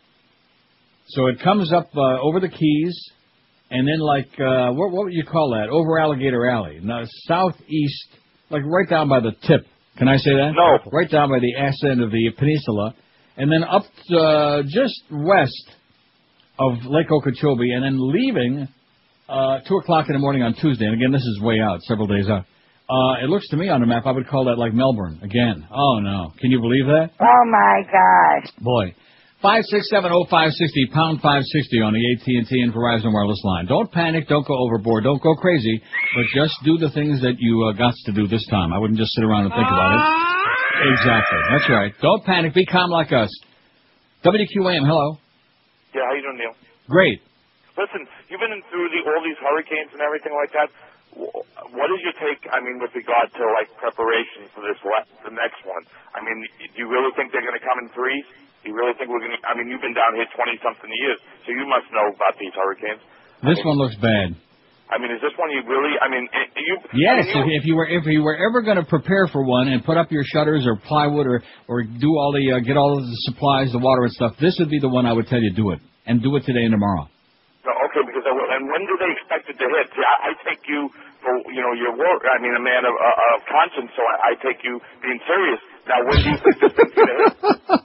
E: So it comes up uh, over the Keys, and then like, uh, what, what would you call that? Over Alligator Alley. Now, southeast, like right down by the tip. Can I say that?
D: No.
E: Right down by the ass end of the peninsula. And then up uh, just west of Lake Okeechobee, and then leaving uh, two o'clock in the morning on Tuesday. And again, this is way out, several days out. Uh, it looks to me on the map, I would call that like Melbourne again. Oh, no. Can you believe that?
I: Oh, my gosh.
E: Boy. five six seven oh five sixty, pound five sixty on the A T and T and Verizon wireless line. Don't panic, don't go overboard, don't go crazy, but just do the things that you uh, got to do this time. I wouldn't just sit around and think about it. Exactly, that's right. Don't panic, be calm like us. W Q A M, hello.
D: Yeah, how you doing, Neil?
E: Great.
D: Listen, you've been through the, all these hurricanes and everything like that. What is your take, I mean, with regard to, like, preparation for this, the next one? I mean, do you really think they're going to come in threes? You really think we're going to... I mean, you've been down here twenty-something years, so you must know about these hurricanes.
E: This
D: I mean,
E: one looks bad.
D: I mean, is this one you really... I mean, you...
E: Yes,
D: I mean, you,
E: if, if you were if you were ever going to prepare for one and put up your shutters or plywood or, or do all the... Uh, get all of the supplies, the water and stuff, this would be the one I would tell you do it. And do it today and tomorrow.
D: No, okay, because I will. And when do they expect it to hit? See, I, I take you for, you know, your work... I mean, a man of, uh, of conscience, so I, I take you being serious. Now, when do you think this thing's going to hit?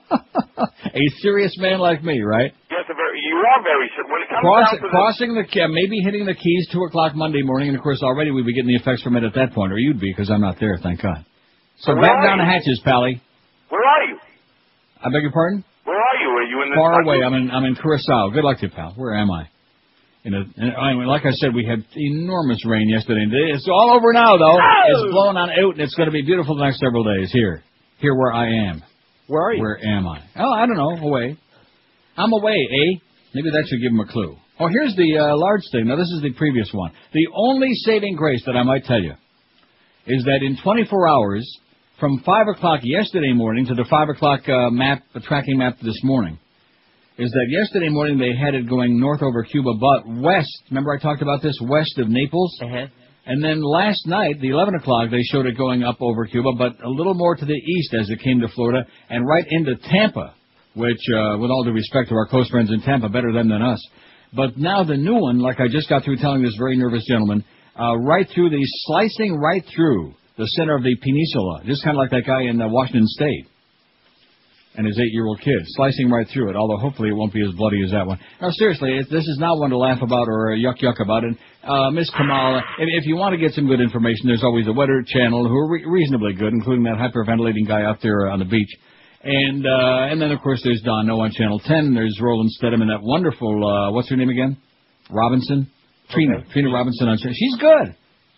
E: A serious man like me, right?
D: Yes, a very, you are very serious. When it comes
E: Cross,
D: down to
E: crossing the, the maybe hitting the Keys two o'clock Monday morning, and of course already we'd be getting the effects from it at that point, or you'd be, because I'm not there, thank God. So batten down the hatches, Pally.
D: Where are you?
E: I beg your pardon?
D: Where are you? Are you in the
E: far away? I'm in I'm in Curacao. Good luck to you, pal. Where am I? In a, in, I mean, like I said, we had enormous rain yesterday. It's all over now, though. Oh! It's blowing on out, and it's going to be beautiful the next several days. Here, here where I am.
F: Where are you?
E: Where am I? Oh, I don't know. Away. I'm away, eh? Maybe that should give him a clue. Oh, here's the uh, large thing. Now, this is the previous one. The only saving grace that I might tell you is that in twenty-four hours, from five o'clock yesterday morning to the five o'clock uh, map, the tracking map this morning, is that yesterday morning they had it going north over Cuba, but west. Remember I talked about this, west of Naples?
F: Uh-huh.
E: And then last night, the eleven o'clock, they showed it going up over Cuba, but a little more to the east as it came to Florida, and right into Tampa, which, uh, with all due respect to our close friends in Tampa, better them than us. But now the new one, like I just got through telling this very nervous gentleman, uh, right through the, slicing right through the center of the peninsula, just kind of like that guy in uh, Washington State and his eight-year-old kid, slicing right through it, although hopefully it won't be as bloody as that one. Now, seriously, it, this is not one to laugh about or uh, yuck-yuck about. And uh, Miss Kamala, if, if you want to get some good information, there's always a Weather Channel who are re- reasonably good, including that hyperventilating guy out there on the beach. And uh, and then, of course, there's Don No on Channel ten. There's Roland Stedham and that wonderful, uh, what's her name again? Robinson? Trina. Okay. Trina Robinson on Channel. She's good.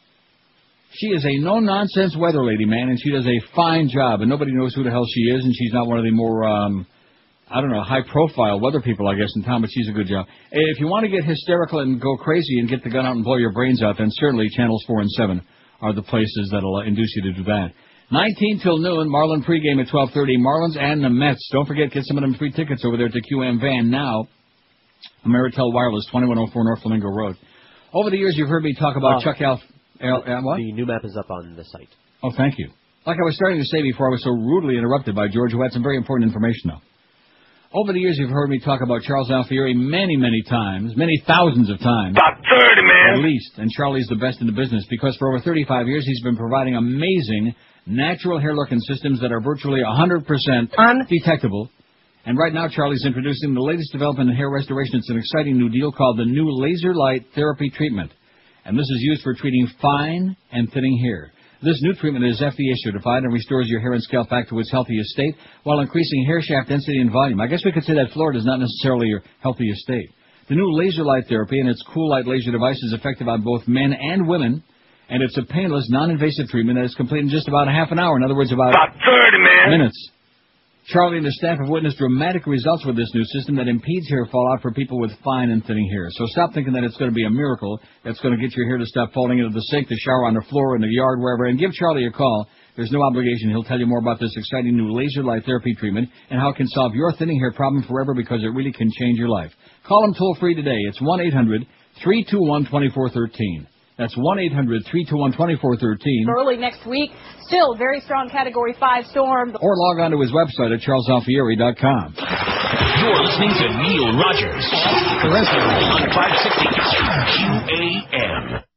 E: She is a no-nonsense weather lady, man, and she does a fine job, and nobody knows who the hell she is, and she's not one of the more, um, I don't know, high-profile weather people, I guess, in town, but she's a good job. If you want to get hysterical and go crazy and get the gun out and blow your brains out, then certainly channels four and seven are the places that'll uh, induce you to do that. nineteen till noon, Marlin pregame at twelve thirty, Marlins and the Mets. Don't forget, get some of them free tickets over there at the Q M Van now. Ameritel Wireless, twenty-one oh four North Flamingo Road. Over the years, you've heard me talk about uh, Chuck Alf... Al, uh, what?
F: The new map is up on the site.
E: Oh, thank you. Like I was starting to say before I was so rudely interrupted by George, who had some very important information, though. Over the years, you've heard me talk about Charles Alfieri many, many times, many thousands of times.
C: About thirty, man.
E: At least. And Charlie's the best in the business because for over thirty-five years, he's been providing amazing natural hair looking systems that are virtually one hundred percent undetectable. And right now, Charlie's introducing the latest development in hair restoration. It's an exciting new deal called the new Laser Light Therapy Treatment. And this is used for treating fine and thinning hair. This new treatment is F D A certified and restores your hair and scalp back to its healthiest state while increasing hair shaft density and volume. I guess we could say that Florida is not necessarily your healthiest state. The new laser light therapy and its cool light laser device is effective on both men and women, and it's a painless, non-invasive treatment that is complete in just about a half an hour. In other words, about,
C: about thirty, man.
E: minutes. Charlie and his staff have witnessed dramatic results with this new system that impedes hair fallout for people with fine and thinning hair. So stop thinking that it's going to be a miracle that's going to get your hair to stop falling into the sink, the shower, on the floor, in the yard, wherever. And give Charlie a call. There's no obligation. He'll tell you more about this exciting new laser light therapy treatment and how it can solve your thinning hair problem forever because it really can change your life. Call him toll-free today. It's one eight hundred three two one two four one three. That's one eight hundred three two one two four one three.
A: Early next week, still very strong Category five storm.
E: Or log on to his website at charles alfieri dot com.
J: You're listening to Neil Rogers on five sixty Q A M.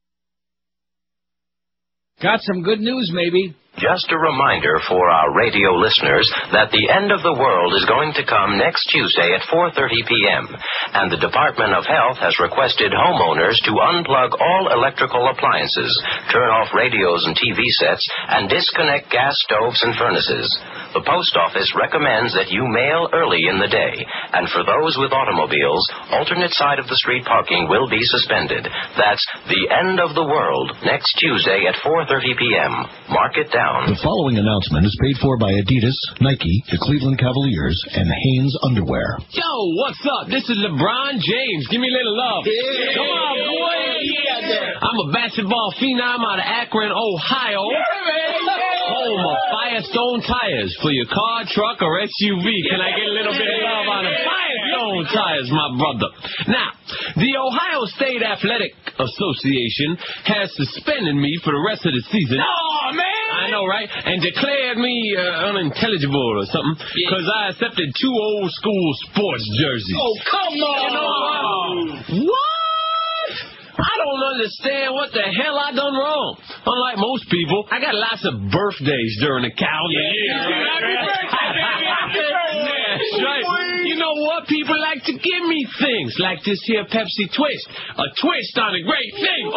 E: Got some good news, maybe.
O: Just a reminder for our radio listeners that the end of the world is going to come next Tuesday at four thirty p.m., and the Department of Health has requested homeowners to unplug all electrical appliances, turn off radios and T V sets, and disconnect gas stoves and furnaces. The post office recommends that you mail early in the day, and for those with automobiles, alternate side of the street parking will be suspended. That's the end of the world next Tuesday at four thirty p.m. Mark it down.
P: The following announcement is paid for by Adidas, Nike, the Cleveland Cavaliers, and Hanes Underwear.
Q: Yo, what's up? This is LeBron James. Give me a little love. Yeah. Come on, boy. Yeah. I'm a basketball phenom out of Akron, Ohio. Yeah, home of Firestone tires for your car, truck, or S U V. Can I get a little bit of love on them? Firestone tires, my brother. Now, the Ohio State Athletic Association has suspended me for the rest of the season. Oh, man! I know, right? And declared me uh, unintelligible or something because I accepted two old school sports jerseys.
I: Oh, come on!
Q: You know, what? I don't understand what the hell I done wrong. Unlike most people, I got lots of birthdays during the calendar year. Happy birthday, That's right. You know what? People like to give me things like this here Pepsi Twist. A twist on a great thing. Oh,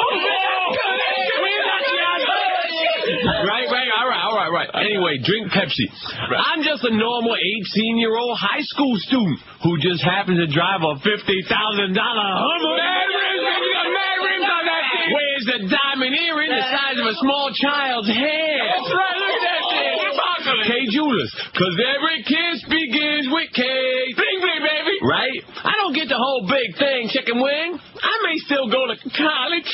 Q: Right, right, all right, all right, right. Anyway, drink Pepsi. Right. I'm just a normal eighteen-year-old high school student who just happens to drive a fifty thousand dollars Hummer. Mad rims, baby, you got mad rims on that thing. Wears a diamond earring the size of a small child's head. That's right, look at that thing. K Jewelers, because every kiss begins with K. Bling, bling, baby. Right? I don't get the whole big thing, chicken wing. I may still go to college.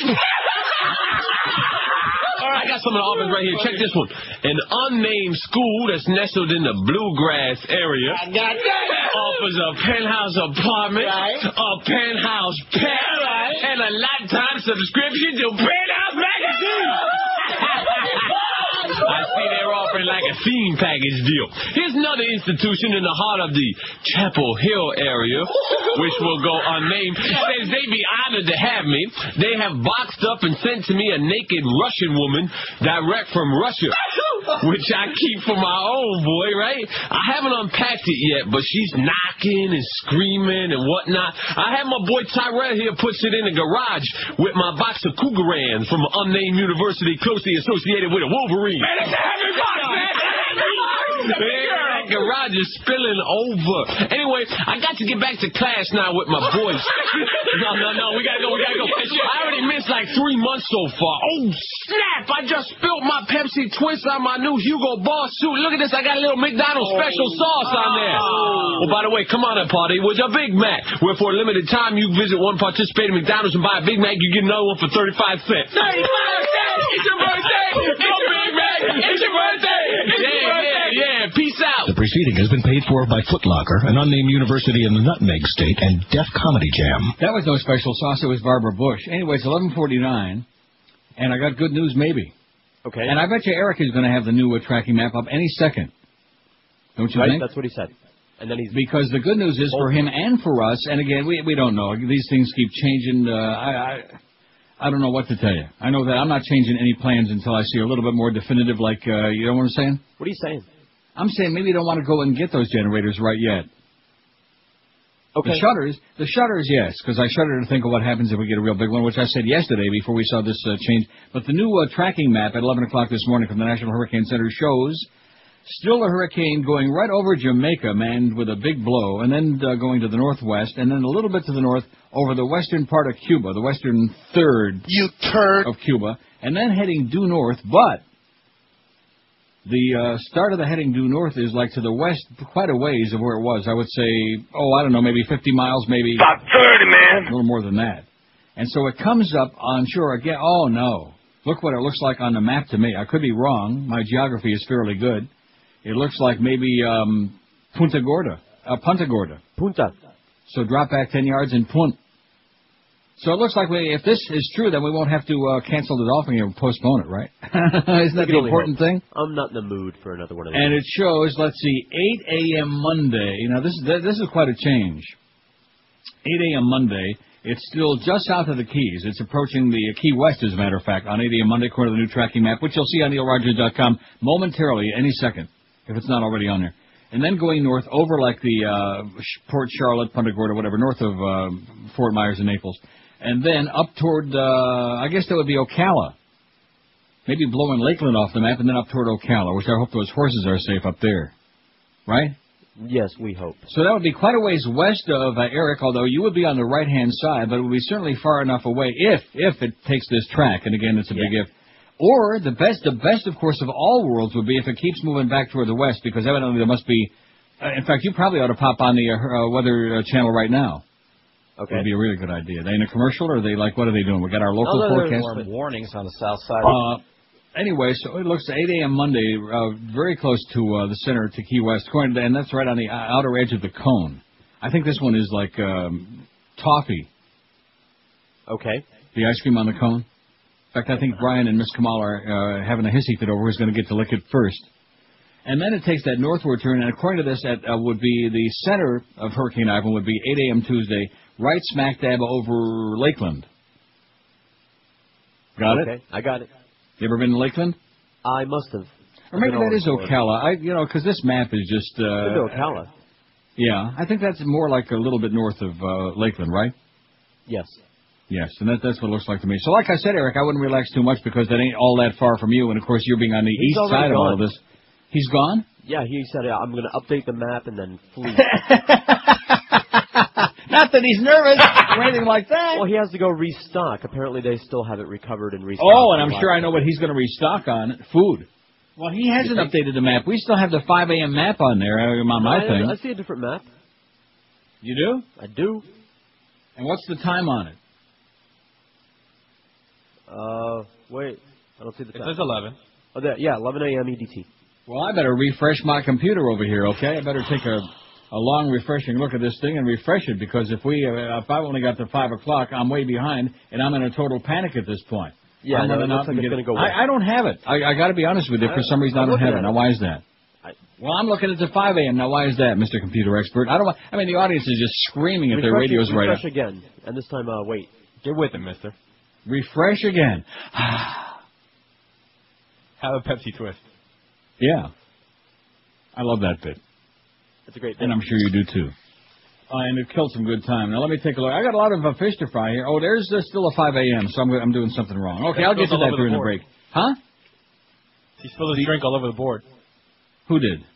Q: I got some of the offers right here. Check this one. An unnamed school that's nestled in the Bluegrass area. I got that. Offers a penthouse apartment, right. A penthouse pet, right. And a lifetime subscription to Penthouse Magazine. I see they're offering like a theme package deal. Here's another institution in the heart of the Chapel Hill area, which will go unnamed. Says they'd be honored to have me. They have boxed up and sent to me a naked Russian woman direct from Russia, which I keep for my own, boy, right? I haven't unpacked it yet, but she's knocking and screaming and whatnot. I have my boy Tyrell here puts it in the garage with my box of Cougarans from an unnamed university closely associated with a Wolverine. Man, it's a heavy box, man! It's a heavy box! fucking Roger's spilling over. Anyway, I got to get back to class now with my boys. No, no, no, we gotta go, we gotta go. I already missed like three months so far. Oh, snap! I just spilled my Pepsi Twist on my new Hugo Boss suit. Look at this, I got a little McDonald's special sauce on there. Oh, by the way, come on that party with a Big Mac, where for a limited time you visit one participating McDonald's and buy a Big Mac, you get another one for thirty-five cents. thirty-five cents! It's your birthday! It's your Big Mac! It's your birthday! It's your yeah, birthday! Yeah, yeah, peace out!
P: The proceeding has been paid for by Foot Locker, an unnamed university in the Nutmeg State, and Def Comedy Jam.
E: That was no special sauce, it was Barbara Bush. Anyway, it's eleven forty-nine, and I got good news maybe.
F: Okay.
E: And I bet you Eric is going to have the new uh, tracking map up any second. Don't you
F: right,
E: think?
F: That's what he said. And then he's
E: because the good news is for him and for us, and again, we we don't know. These things keep changing. Uh, I, I I don't know what to tell you. I know that I'm not changing any plans until I see a little bit more definitive, like, uh, you know what I'm saying?
F: What are you saying?
E: I'm saying maybe you don't want to go and get those generators right yet.
F: Okay.
E: The shutters, the shutters, yes, because I shudder to think of what happens if we get a real big one, which I said yesterday before we saw this uh, change. But the new uh, tracking map at eleven o'clock this morning from the National Hurricane Center shows still a hurricane going right over Jamaica, manned with a big blow, and then uh, going to the northwest, and then a little bit to the north over the western part of Cuba, the western third
B: you turd.
E: of Cuba, and then heading due north, but the uh, start of the heading due north is like to the west quite a ways of where it was. I would say, oh, I don't know, maybe fifty miles, maybe.
C: About thirty, man.
E: A little more than that. And so it comes up on shore again. Oh, no. Look what it looks like on the map to me. I could be wrong. My geography is fairly good. It looks like maybe um, Punta Gorda, uh, Punta Gorda.
F: Punta.
E: So drop back ten yards and punt. So it looks like we, if this is true, then we won't have to uh, cancel the Dolphin game and postpone it, right? Isn't that the important thing?
F: I'm not in the mood for another one of these.
E: And it shows, let's see, eight a.m. Monday. You know, this is this is quite a change. eight a.m. Monday. It's still just south of the Keys. It's approaching the Key West, as a matter of fact, on eight a.m. Monday, according to the new tracking map, which you'll see on neil rogers dot com momentarily, any second, if it's not already on there. And then going north over like the uh, Port Charlotte, Punta Gorda, whatever, north of uh, Fort Myers and Naples. And then up toward, uh, I guess that would be Ocala. Maybe blowing Lakeland off the map and then up toward Ocala, which I hope those horses are safe up there. Right?
F: Yes, we hope.
E: So that would be quite a ways west of uh, Eric, although you would be on the right-hand side, but it would be certainly far enough away if if it takes this track. And again, it's a yeah. big if. Or the best, the best, of course, of all worlds would be if it keeps moving back toward the west, because evidently there must be, uh, in fact, you probably ought to pop on the uh, weather uh, channel right now.
F: Okay.
E: That would be a really good idea. Are they in a commercial, or are they like, what are they doing? We got our local
R: no,
E: forecast.
R: Warm warnings on the south side.
E: Uh, anyway, so it looks eight a.m. Monday, uh, very close to uh, the center, to Key West, and that's right on the outer edge of the cone. I think this one is like um, toffee.
F: Okay.
E: The ice cream on the cone. In fact, I think Brian and Miss Kamal are uh, having a hissy fit over who's going to get to lick it first. And then it takes that northward turn, and according to this, at, uh, would be the center of Hurricane Ivan would be eight a.m. Tuesday, right smack dab over Lakeland. Got
F: okay,
E: it?
F: I got it.
E: You ever been to Lakeland?
F: I must have.
E: Or maybe that is Ocala. I, you know, because this map is just. Uh,
F: Ocala.
E: Yeah, I think that's more like a little bit north of uh, Lakeland, right?
F: Yes.
E: Yes, and that, that's what it looks like to me. So like I said, Eric, I wouldn't relax too much because that ain't all that far from you, and of course you're being on the
F: He's
E: east side
F: gone.
E: of all of this. He's gone?
F: Yeah, he said, I'm going to update the map and then flee.
E: Not that he's nervous or anything like that.
F: Well, he has to go restock. Apparently they still haven't recovered and restocked.
E: Oh, and I'm sure I know what he's going to restock on. Food. Well, he hasn't updated the map. We still have the five a.m. map on there on my
F: I,
E: thing.
F: I see a different map.
E: You do?
F: I do.
E: And what's the time on it?
F: Uh, wait. I don't see the time.
R: It says eleven.
F: Oh, that, yeah, eleven a.m. E D T.
E: Well, I better refresh my computer over here, okay? I better take a, a long, refreshing look at this thing and refresh it, because if we, uh, if I've only got to five o'clock, I'm way behind, and I'm in a total panic at this point.
F: Yeah,
E: I'm
F: no,
E: running
F: it looks
E: out
F: like
E: and
F: it's
E: get
F: going to go
E: I, I don't have it. I, I got to be honest with you. For some reason, I, I don't have it. Now, why is that?
F: I,
E: well, I'm looking at the five a.m. Now, why is that, Mister Computer Expert? I don't. Want, I mean, the audience is just screaming if
F: refresh
E: their radios
F: it,
E: right up.
F: Refresh again, and this time, uh, wait.
R: Get with it, mister.
E: Refresh again.
R: Have a Pepsi Twist.
E: Yeah. I love that bit.
F: It's a great bit.
E: And I'm sure you do, too. Uh, and it killed some good time. Now, let me take a look. I got a lot of uh, fish to fry here. Oh, there's, there's still a five a.m., so I'm, I'm doing something wrong. Okay, I'll get to that during the break. Huh?
R: He spilled his drink all over the board.
E: Who did?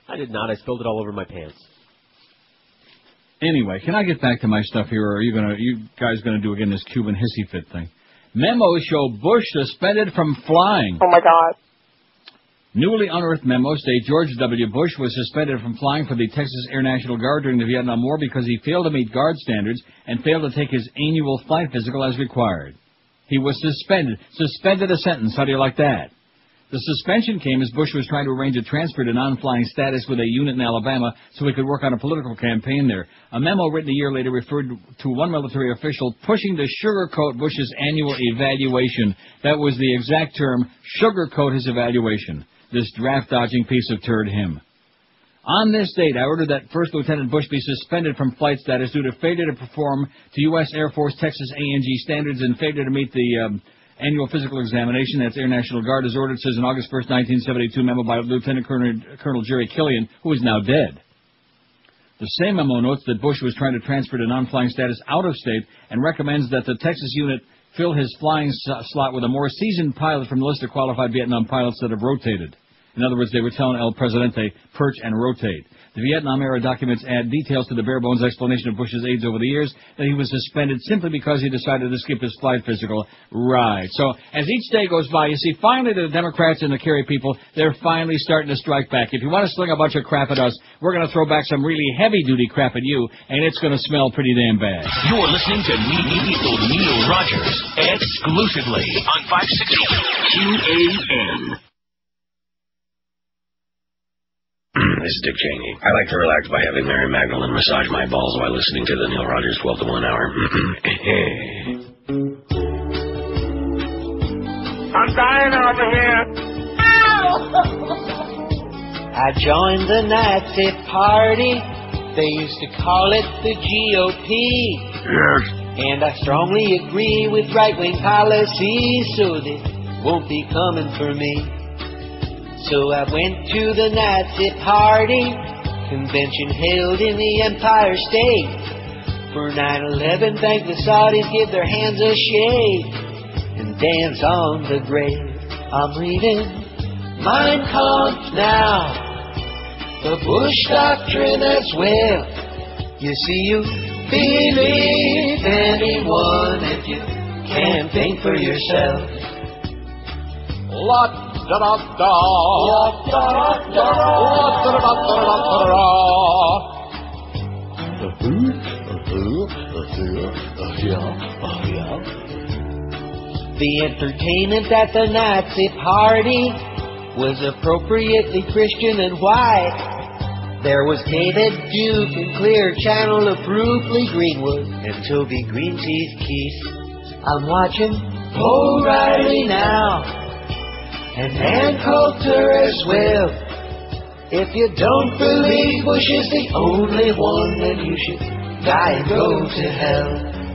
F: I did not. I spilled it all over my pants.
E: Anyway, can I get back to my stuff here, or are you gonna, you guys gonna do again this Cuban hissy fit thing? Memos show Bush suspended from flying.
S: Oh my God.
E: Newly unearthed memos state George W. Bush was suspended from flying for the Texas Air National Guard during the Vietnam War because he failed to meet guard standards and failed to take his annual flight physical as required. He was suspended. Suspended a sentence. How do you like that? The suspension came as Bush was trying to arrange a transfer to non-flying status with a unit in Alabama so he could work on a political campaign there. A memo written a year later referred to one military official pushing to sugarcoat Bush's annual evaluation. That was the exact term, sugarcoat his evaluation. This draft-dodging piece of turd him. On this date, I ordered that First Lieutenant Bush be suspended from flight status due to failure to perform to U S Air Force Texas A N G standards and failure to meet the um, annual physical examination. That's Air National Guard, as ordered, says an August first, nineteen seventy-two memo by Lieutenant Colonel, Colonel Jerry Killian, who is now dead. The same memo notes that Bush was trying to transfer to non-flying status out of state and recommends that the Texas unit fill his flying slot with a more seasoned pilot from the list of qualified Vietnam pilots that have rotated. In other words, they were telling El Presidente, perch and rotate. The Vietnam-era documents add details to the bare-bones explanation of Bush's aides over the years that he was suspended simply because he decided to skip his flight physical. Right. So, as each day goes by, you see, finally the Democrats and the Kerry people, they're finally starting to strike back. If you want to sling a bunch of crap at us, we're going to throw back some really heavy-duty crap at you, and it's going to smell pretty damn bad.
J: You're listening to Neil, Neil Rogers exclusively on five sixty Q A M.
T: This is Dick Cheney. I like to relax by having Mary Magdalene massage my balls while listening to the Neil Rogers twelve to one hour.
I: I'm dying over here. Ow!
U: I joined the Nazi party. They used to call it the G O P.
T: Yes.
U: And I strongly agree with right-wing policies, so they won't be coming for me. So I went to the Nazi party, convention held in the Empire State. For nine eleven, thank the Saudis, give their hands a shake, and dance on the grave. I'm reading Mein Kampf now, the Bush doctrine as well. You see, you believe anyone if you can't think for yourself.
B: Lot da da da, lot da da da, lot da da da da da.
U: The entertainment at the Nazi party was appropriately Christian and white. There was David Duke and Clear Channel of Brooklyn Greenwood and Toby Greenteeth Keith. I'm watching O'Reilly now. And Ann Coulter as well. If you don't believe Bush is the only one, then you should die and go to hell.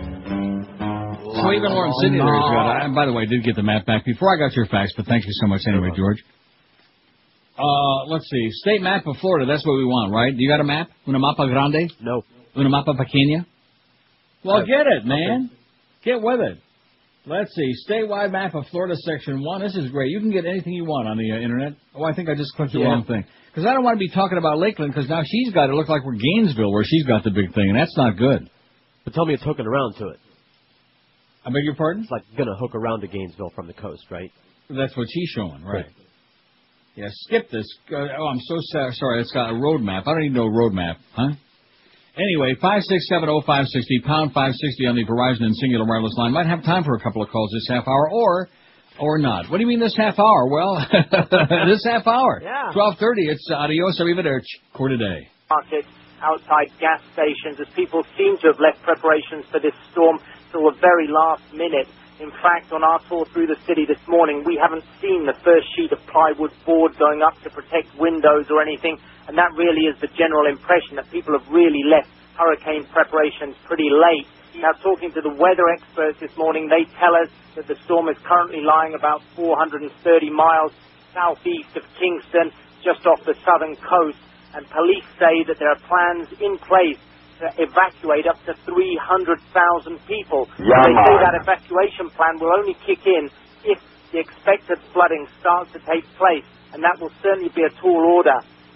E: So even Lauren Sidney there is good. I, by the way, I did get the map back before I got your facts, but thank you so much anyway, George. Uh, let's see. State map of Florida, that's what we want, right? Do you got a map? Una mapa grande?
F: No.
E: Una mapa pequeña? Well,
F: Uh,
E: get it, man.
F: okay.
E: Get with it. Let's see. Statewide map of Florida, section one. This is great. You can get anything you want on the uh, internet. Oh, I think I just clicked the
F: Yeah.
E: wrong thing. Because I don't want to be talking about Lakeland, because now she's got it look like we're Gainesville, where she's got the big thing, and that's not good.
F: But tell me it's hooking around to it.
E: I beg your pardon?
F: It's like going to hook around to Gainesville from the coast, right?
E: That's what she's showing, right?
F: Right.
E: Yeah, skip this. Uh, oh, I'm so sa- sorry. It's got a road map. I don't even know a road map, huh? Anyway, five six seven oh five sixty, pound five sixty on the Verizon and Singular Wireless line. Might have time for a couple of calls this half hour, or or not. What do you mean this half hour? Well, this half hour.
V: Yeah.
E: twelve thirty, it's adios, arrivederci, quarter day.
V: Market outside gas stations as people seem to have left preparations for this storm till the very last minute. In fact, on our tour through the city this morning, we haven't seen the first sheet of plywood board going up to protect windows or anything, and that really is the general impression that people have really left hurricane preparations pretty late. Now, talking to the weather experts this morning, they tell us that the storm is currently lying about four hundred thirty miles southeast of Kingston, just off the southern coast, and police say that there are plans in place to evacuate up to three hundred thousand people.
D: Yeah,
V: they say
D: man.
V: that evacuation plan will only kick in if the expected flooding starts to take place, and that will certainly be a tall order.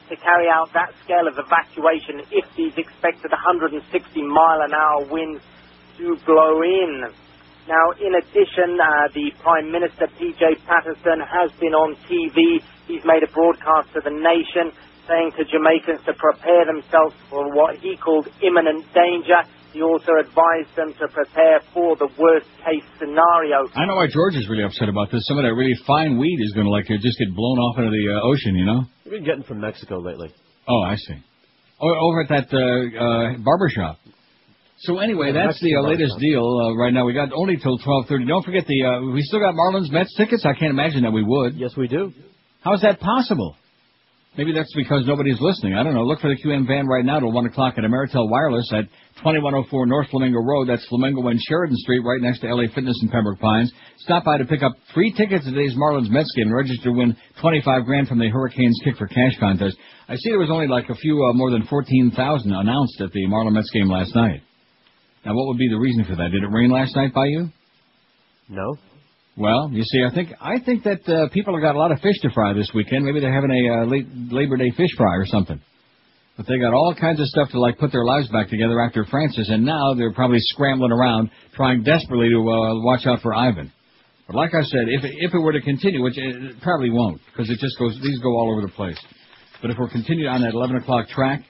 V: to carry out that scale of evacuation if these expected one hundred sixty mile an hour winds do blow in. Now, in addition, uh, the Prime Minister, P J Patterson, has been on T V. He's made a broadcast to the nation saying to Jamaicans to prepare themselves for what he called imminent danger. He also advised them to prepare for the worst-case scenario.
E: I know why George is really upset about this. Some of that really fine weed is going to like just get blown off into the uh, ocean, you know?
F: We've been getting from Mexico lately.
E: Oh, I see. Oh, over at that uh, uh, barber shop. So anyway, yeah, that's the uh, latest deal uh, right now. We got only till twelve thirty. Don't forget the uh, we still got Marlins Mets tickets. I can't imagine that we would.
F: Yes, we do.
E: How is that possible? Maybe that's because nobody's listening. I don't know. Look for the Q M van right now till one o'clock at Ameritel Wireless at twenty-one oh four North Flamingo Road. That's Flamingo and Sheridan Street, right next to L A Fitness in Pembroke Pines. Stop by to pick up three tickets to today's Marlins Mets game and register to win twenty-five grand from the Hurricanes Kick for Cash contest. I see there was only like a few uh, more than fourteen thousand announced at the Marlins Mets game last night. Now, what would be the reason for that? Did it rain last night by you?
F: No.
E: Well, you see, I think I think that uh, people have got a lot of fish to fry this weekend. Maybe they're having a uh, late Labor Day fish fry or something. But they got all kinds of stuff to like put their lives back together after Francis, and now they're probably scrambling around, trying desperately to uh, watch out for Ivan. But like I said, if it, if it were to continue, which it probably won't, because it just goes, these go all over the place. But if we're continuing on that eleven o'clock track,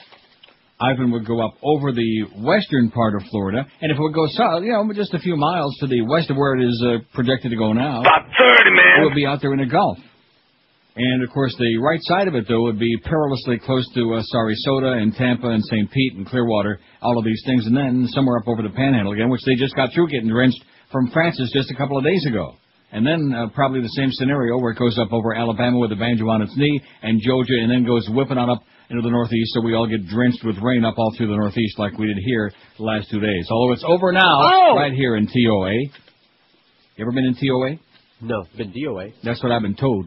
E: Ivan would go up over the western part of Florida, and if it would go south, you know, just a few miles to the west of where it is uh, projected to go now,
D: about thirty, man.
E: It would be out there in the Gulf. And, of course, the right side of it, though, would be perilously close to uh, Sarasota and Tampa and Saint Pete and Clearwater, all of these things, and then somewhere up over the Panhandle again, which they just got through getting drenched from Francis just a couple of days ago. And then uh, probably the same scenario where it goes up over Alabama with the banjo on its knee, and Georgia, and then goes whipping on up into the Northeast, so we all get drenched with rain up all through the Northeast like we did here the last two days. Although it's over now,
F: oh!
E: right here in T O A. You ever been in T O A?
F: No, been D O A.
E: That's what I've been told.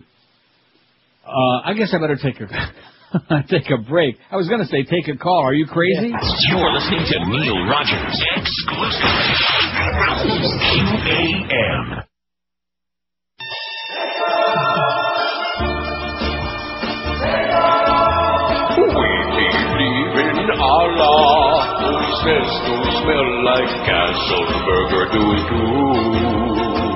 E: Uh, I guess I better take a take a break. I was going to say take a call. Are you crazy?
J: You're listening to Neil Rogers, exclusively Q A M.
B: Allah, who says to smell like Castleberger do too.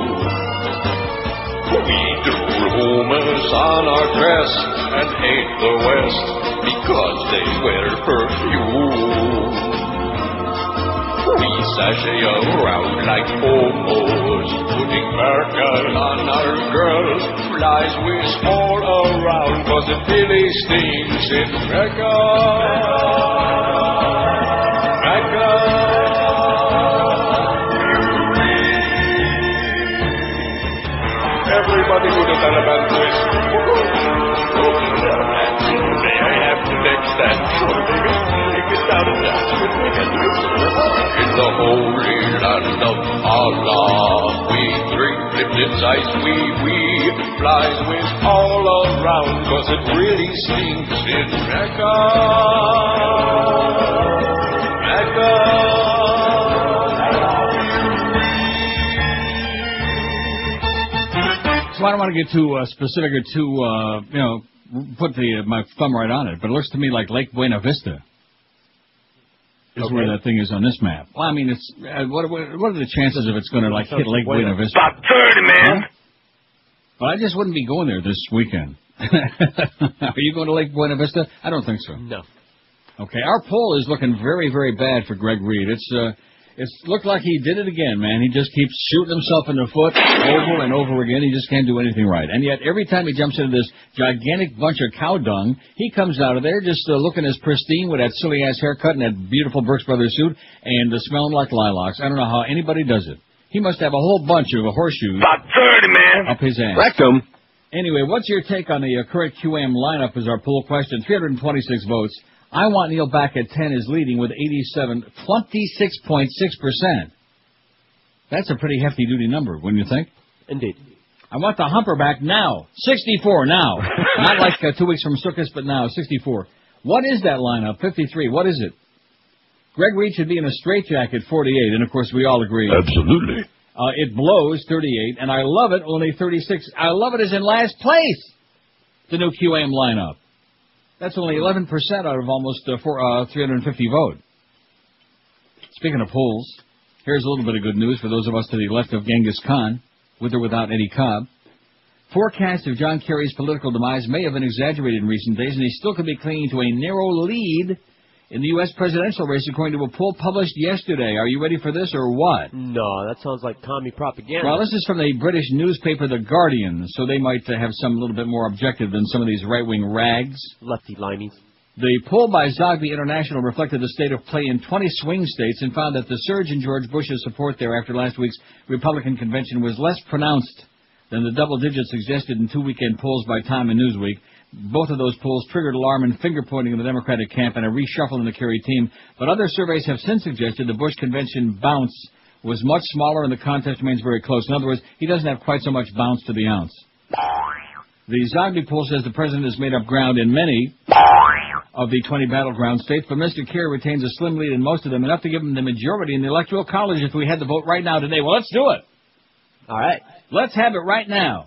B: We drew hummus on our dress and hate the West because they wear perfume. We sashay around like homos, putting markers on our girls, flies whiz all around cause it really stinks in Mecca. Everybody with a Taliban twist. I have to next that. Take it down and dance with me. In the holy land of Allah, we drink Lipton's ice, we, we flies with all around, cause it really stinks in Mecca. Mecca.
E: So I don't want to get too uh, specific or too, uh, you know, put the uh, my thumb right on it, but it looks to me like Lake Buena Vista is okay. Where that thing is on this map. Well, I mean, it's uh, what, what are the chances of it's going to like hit Lake Buena Vista?
D: About thirty, man.
E: Huh? Well, I just wouldn't be going there this weekend. Are you going to Lake Buena Vista? I don't think so.
F: No.
E: Okay, our poll is looking very, very bad for Greg Reed. It's uh, it's looked like he did it again, man. He just keeps shooting himself in the foot over and over again. He just can't do anything right. And yet, every time he jumps into this gigantic bunch of cow dung, he comes out of there just uh, looking as pristine with that silly-ass haircut and that beautiful Brooks Brothers suit and uh, smelling like lilacs. I don't know how anybody does it. He must have a whole bunch of horseshoes.
D: About thirty, man.
E: Up his ass.
T: Rectum.
E: Anyway, what's your take on the uh, current Q A M lineup is our poll question. three hundred twenty-six votes. I want Neil back at ten is leading with eighty-seven, twenty-six point six percent. That's a pretty hefty-duty number, wouldn't you think?
F: Indeed.
E: I want the humper back now. sixty-four now. Not like uh, two weeks from Sukkot, but now, sixty-four. What is that lineup? fifty-three. What is it? Greg Reed should be in a straitjacket, forty-eight, and of course we all agree.
T: Absolutely.
E: Uh, it blows, thirty-eight, and I love it, only thirty-six. I love it as in last place, the new Q A M lineup. That's only eleven percent out of almost uh, four, uh, three hundred fifty vote. Speaking of polls, here's a little bit of good news for those of us to the left of Genghis Khan, with or without Eddie Cobb. Forecasts of John Kerry's political demise may have been exaggerated in recent days, and he still could be clinging to a narrow lead in the U S presidential race, according to a poll published yesterday. Are you ready for this, or what?
F: No, that sounds like commie propaganda.
E: Well, this is from the British newspaper The Guardian, so they might uh, have some little bit more objective than some of these right-wing rags.
F: Lefty limeys.
E: The poll by Zogby International reflected the state of play in twenty swing states and found that the surge in George Bush's support there after last week's Republican convention was less pronounced than the double digits suggested in two weekend polls by Time and Newsweek. Both of those polls triggered alarm and finger-pointing in the Democratic camp and a reshuffle in the Kerry team. But other surveys have since suggested the Bush convention bounce was much smaller and the contest remains very close. In other words, he doesn't have quite so much bounce to the ounce. The Zogby poll says the president has made up ground in many of the twenty battleground states, but Mister Kerry retains a slim lead in most of them, enough to give him the majority in the Electoral College if we had the vote right now today. Well, let's do it.
F: All right.
E: Let's have it right now.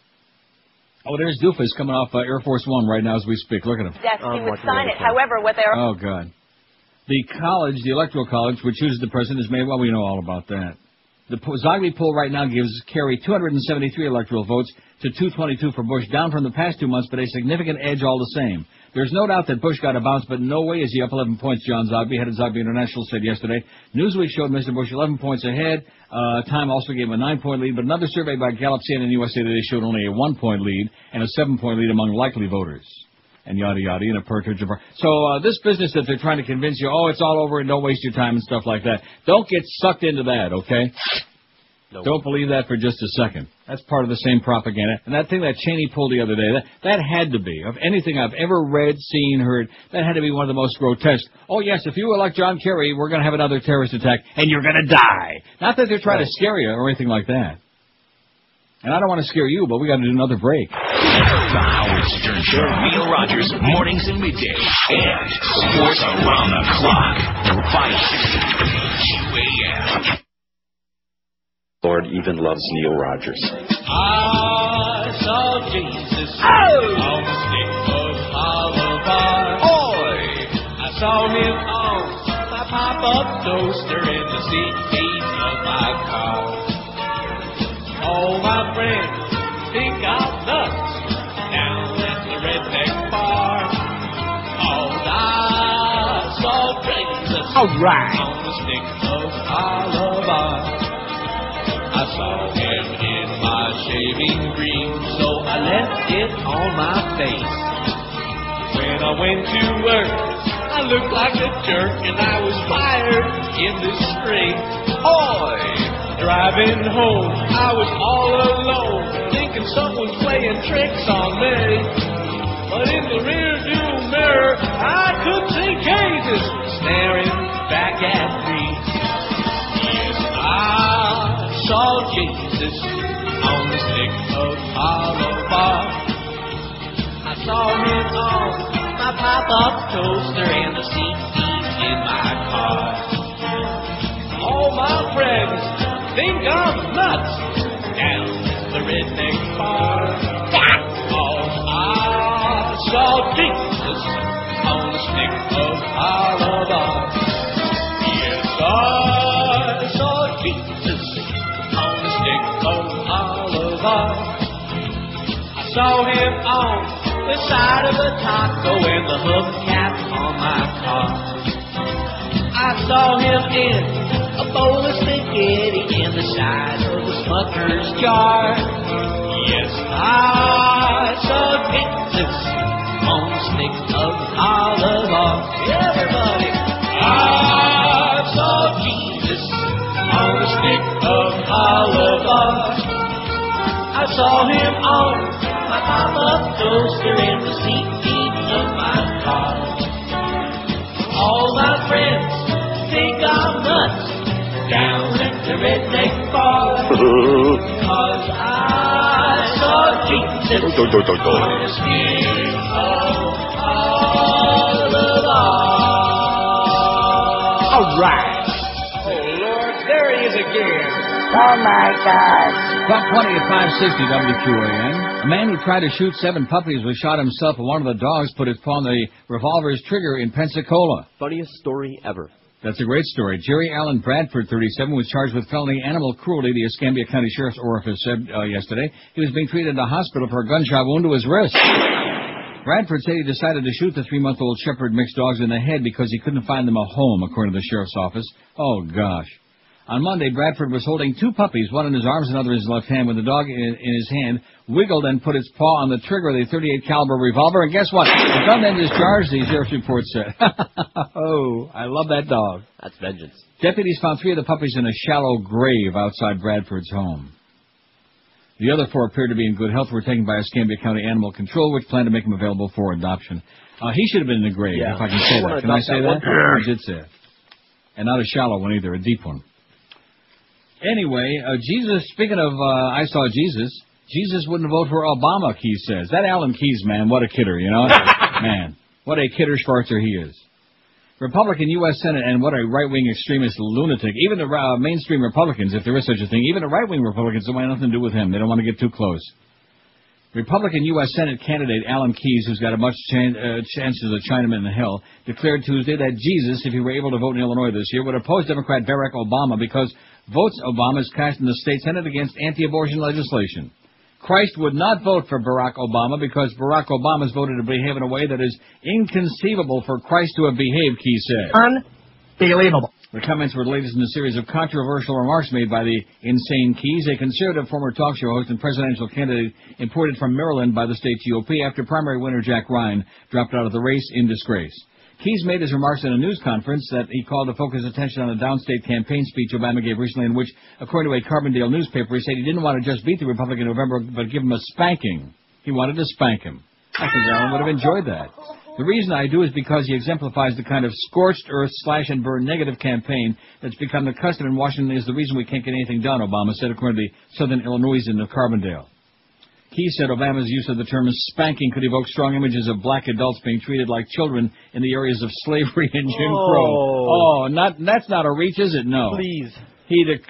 E: Oh, there's Doofus coming off uh, Air Force One right now as we speak. Look at him.
G: Yes, he would sign it. However, what they're...
E: Oh, God. The college, the Electoral College, which chooses the president, is made... Well, we know all about that. The Zogby poll right now gives Kerry two hundred seventy-three electoral votes to two twenty-two for Bush, down from the past two months, but a significant edge all the same. There's no doubt that Bush got a bounce, but no way is he up eleven points, John Zogby, head of Zogby International, said yesterday. Newsweek showed Mister Bush eleven points ahead. Uh, Time also gave him a nine-point lead, but another survey by Gallup, C N N, U S A Today showed only a one-point lead and a seven-point lead among likely voters. And yada yada, and a percentage of... So uh, this business that they're trying to convince you, oh, it's all over and don't waste your time and stuff like that, don't get sucked into that, okay? No. Don't believe that for just a second. That's part of the same propaganda. And that thing that Cheney pulled the other day, that, that had to be, of anything I've ever read, seen, heard, that had to be one of the most grotesque. Oh, yes, if you elect John Kerry, we're going to have another terrorist attack, and you're going to die. Not that they're trying right. to scare you or anything like that. And I don't want to scare you, but we got to do another break.
J: The Howard Stern Show. Neil Rogers, mornings and midday. And sports around the clock. five sixty Q A M.
S: Lord even loves Neil Rogers.
U: I saw Jesus oh! on the stick of Oliver. Oi! I saw him on my pop-up toaster in the seat of my car. All my friends think I'm nuts down at the redneck bar. Oh, I saw Jesus All right. on the stick of Oliver. I saw him in my shaving cream, so I left it on my face. When I went to work, I looked like a jerk, and I was fired in the street. Oi! Driving home, I was all alone, thinking someone's playing tricks on me. But in the rearview mirror, I could see Jesus staring back at me. Yes, I saw Jesus on the stick of Oliver. I saw him on my pop-up toaster and the seat in my car. All my friends think I'm nuts down at the redneck bar. Oh, I saw Jesus on the stick of Oliver. Yes, I saw Jesus on the stick of Oliver. I saw him on the side of a taco and the hubcap on my car. I saw him in a bowl of spaghetti in the side of the Smucker's jar. Yes, I saw Jesus on the stick of Oliver. Everybody, I saw Jesus on the stick of Oliver. I saw him on my pop-up toaster in the seat of my car. All my friends think I'm nuts down at the redneck bar. Cause I saw Jesus on the stick of Oliver. All right. Oh, Lord, there he is again.
I: Oh, my God.
E: twelve twenty at five sixty W Q A N. A man who tried to shoot seven puppies was shot himself, and one of the dogs put his paw on the revolver's trigger in Pensacola.
F: Funniest story ever.
E: That's a great story. Jerry Allen Bradford, thirty-seven, was charged with felony animal cruelty, the Escambia County Sheriff's Office said uh, yesterday. He was being treated in a hospital for a gunshot wound to his wrist. Bradford said he decided to shoot the three-month-old shepherd mixed dogs in the head because he couldn't find them a home, according to the sheriff's office. Oh, gosh. On Monday, Bradford was holding two puppies, one in his arms and another in his left hand, when the dog in, in his hand wiggled and put its paw on the trigger of the thirty-eight caliber revolver. And guess what? The gun then discharged, the sheriff's report said. Oh, I love that dog.
F: That's vengeance.
E: Deputies found three of the puppies in a shallow grave outside Bradford's home. The other four appeared to be in good health, were taken by Escambia County Animal Control, which planned to make them available for adoption. Uh, he should have been in the grave,
F: yeah.
E: if I can say that. Can I say that?
F: that?
E: I did say it. And not a shallow one either, a deep one. Anyway, uh, Jesus, speaking of uh, I saw Jesus, Jesus wouldn't vote for Obama, Keyes says. That Alan Keyes, man, what a kidder, you know? Man, what a kidder Schwarzer he is. Republican U S Senate, and what a right-wing extremist lunatic. Even the uh, mainstream Republicans, if there is such a thing, even the right-wing Republicans don't want nothing to do with him. They don't want to get too close. Republican U S Senate candidate Alan Keyes, who's got as much chan- uh, chance as a Chinaman in hell, declared Tuesday that Jesus, if he were able to vote in Illinois this year, would oppose Democrat Barack Obama because votes Obama is cast in the state Senate against anti-abortion legislation. Christ would not vote for Barack Obama because Barack Obama has voted to behave in a way that is inconceivable for Christ to have behaved, Keyes said.
H: Unbelievable.
E: The comments were the latest in a series of controversial remarks made by the insane Keyes, a conservative former talk show host and presidential candidate imported from Maryland by the state's U O P after primary winner Jack Ryan dropped out of the race in disgrace. Keyes made his remarks in a news conference that he called to focus attention on a downstate campaign speech Obama gave recently, in which, according to a Carbondale newspaper, he said he didn't want to just beat the Republican in November, but give him a spanking. He wanted to spank him. I think Alan would have enjoyed that. The reason I do is because he exemplifies the kind of scorched earth, slash and burn negative campaign that's become the custom in Washington is the reason we can't get anything done, Obama said, according to the Southern Illinoisan of Carbondale. Keyes said Obama's use of the term spanking could evoke strong images of black adults being treated like children in the areas of slavery and Jim
F: oh.
E: Crow. Oh, not that's not a reach, is it? No.
F: Please.
E: He dec-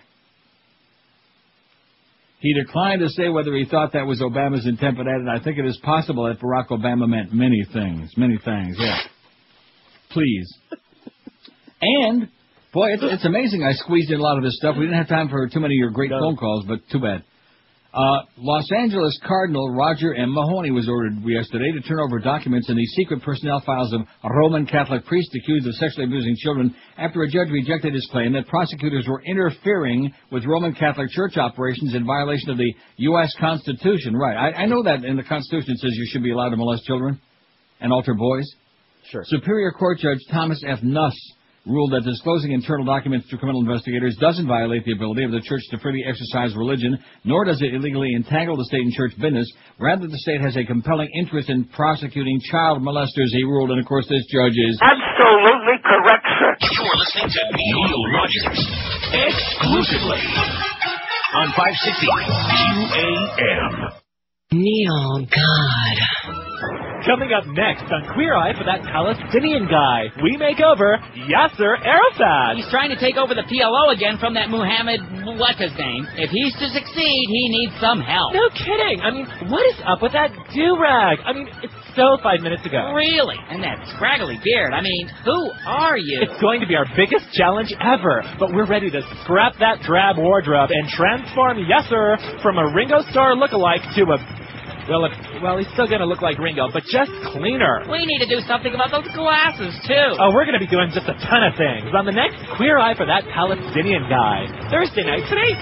E: he declined to say whether he thought that was Obama's intent, but added, I think it is possible that Barack Obama meant many things. Many things, yeah. Please. And, boy, it's, it's amazing I squeezed in a lot of this stuff. We didn't have time for too many of your great no. phone calls, but too bad. Uh, Los Angeles Cardinal Roger M. Mahoney was ordered yesterday to turn over documents in the secret personnel files of Roman Catholic priests accused of sexually abusing children after a judge rejected his claim that prosecutors were interfering with Roman Catholic Church operations in violation of the U S Constitution. Right. I, I know that in the Constitution it says you should be allowed to molest children and altar boys.
F: Sure.
E: Superior Court Judge Thomas F. Nuss ruled that disclosing internal documents to criminal investigators doesn't violate the ability of the church to freely exercise religion, nor does it illegally entangle the state and church business. Rather, the state has a compelling interest in prosecuting child molesters, he ruled, and of course this judge is...
I: Absolutely correct, sir.
J: You're listening to Neil Rogers, exclusively on five sixty Q A M.
U: Neil, God.
H: Coming up next on Queer Eye for that Palestinian guy, we make over Yasser Arafat.
L: He's trying to take over the P L O again from that Muhammad, what's his name? If he's to succeed, he needs some help.
H: No kidding. I mean, what is up with that do-rag? I mean, it's so five minutes ago.
L: Really? And that scraggly beard. I mean, who are you?
H: It's going to be our biggest challenge ever, but we're ready to scrap that drab wardrobe and transform Yasser from a Ringo Starr lookalike to a... Well, if, well, he's still going to look like Ringo, but just cleaner.
L: We need to do something about those glasses, too.
H: Oh, we're going to be doing just a ton of things on the next Queer Eye for that Palestinian guy. Thursday night tonight.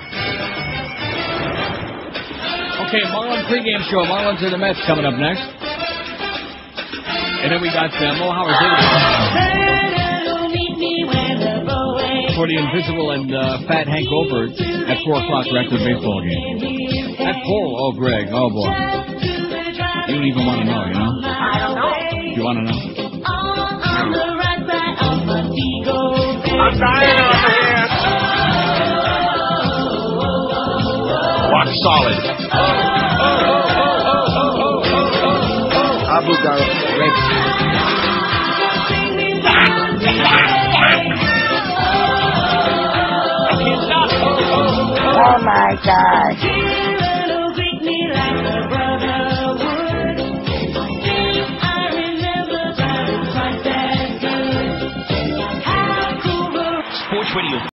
E: Okay, Marlins pregame show. Marlins and the Mets coming up next. And then we got uh, Mo Howard for the Invisible and uh, Fat Hank Goldberg at four o'clock record baseball game. That poll, oh, Greg, oh, boy. You don't even want to know, you know?
I: I don't know.
E: You want to know?
I: I'm dying over here.
J: Rock solid.
I: Abu Gharaib.
H: I can't stop.
I: Oh my gosh.
J: Sports Radio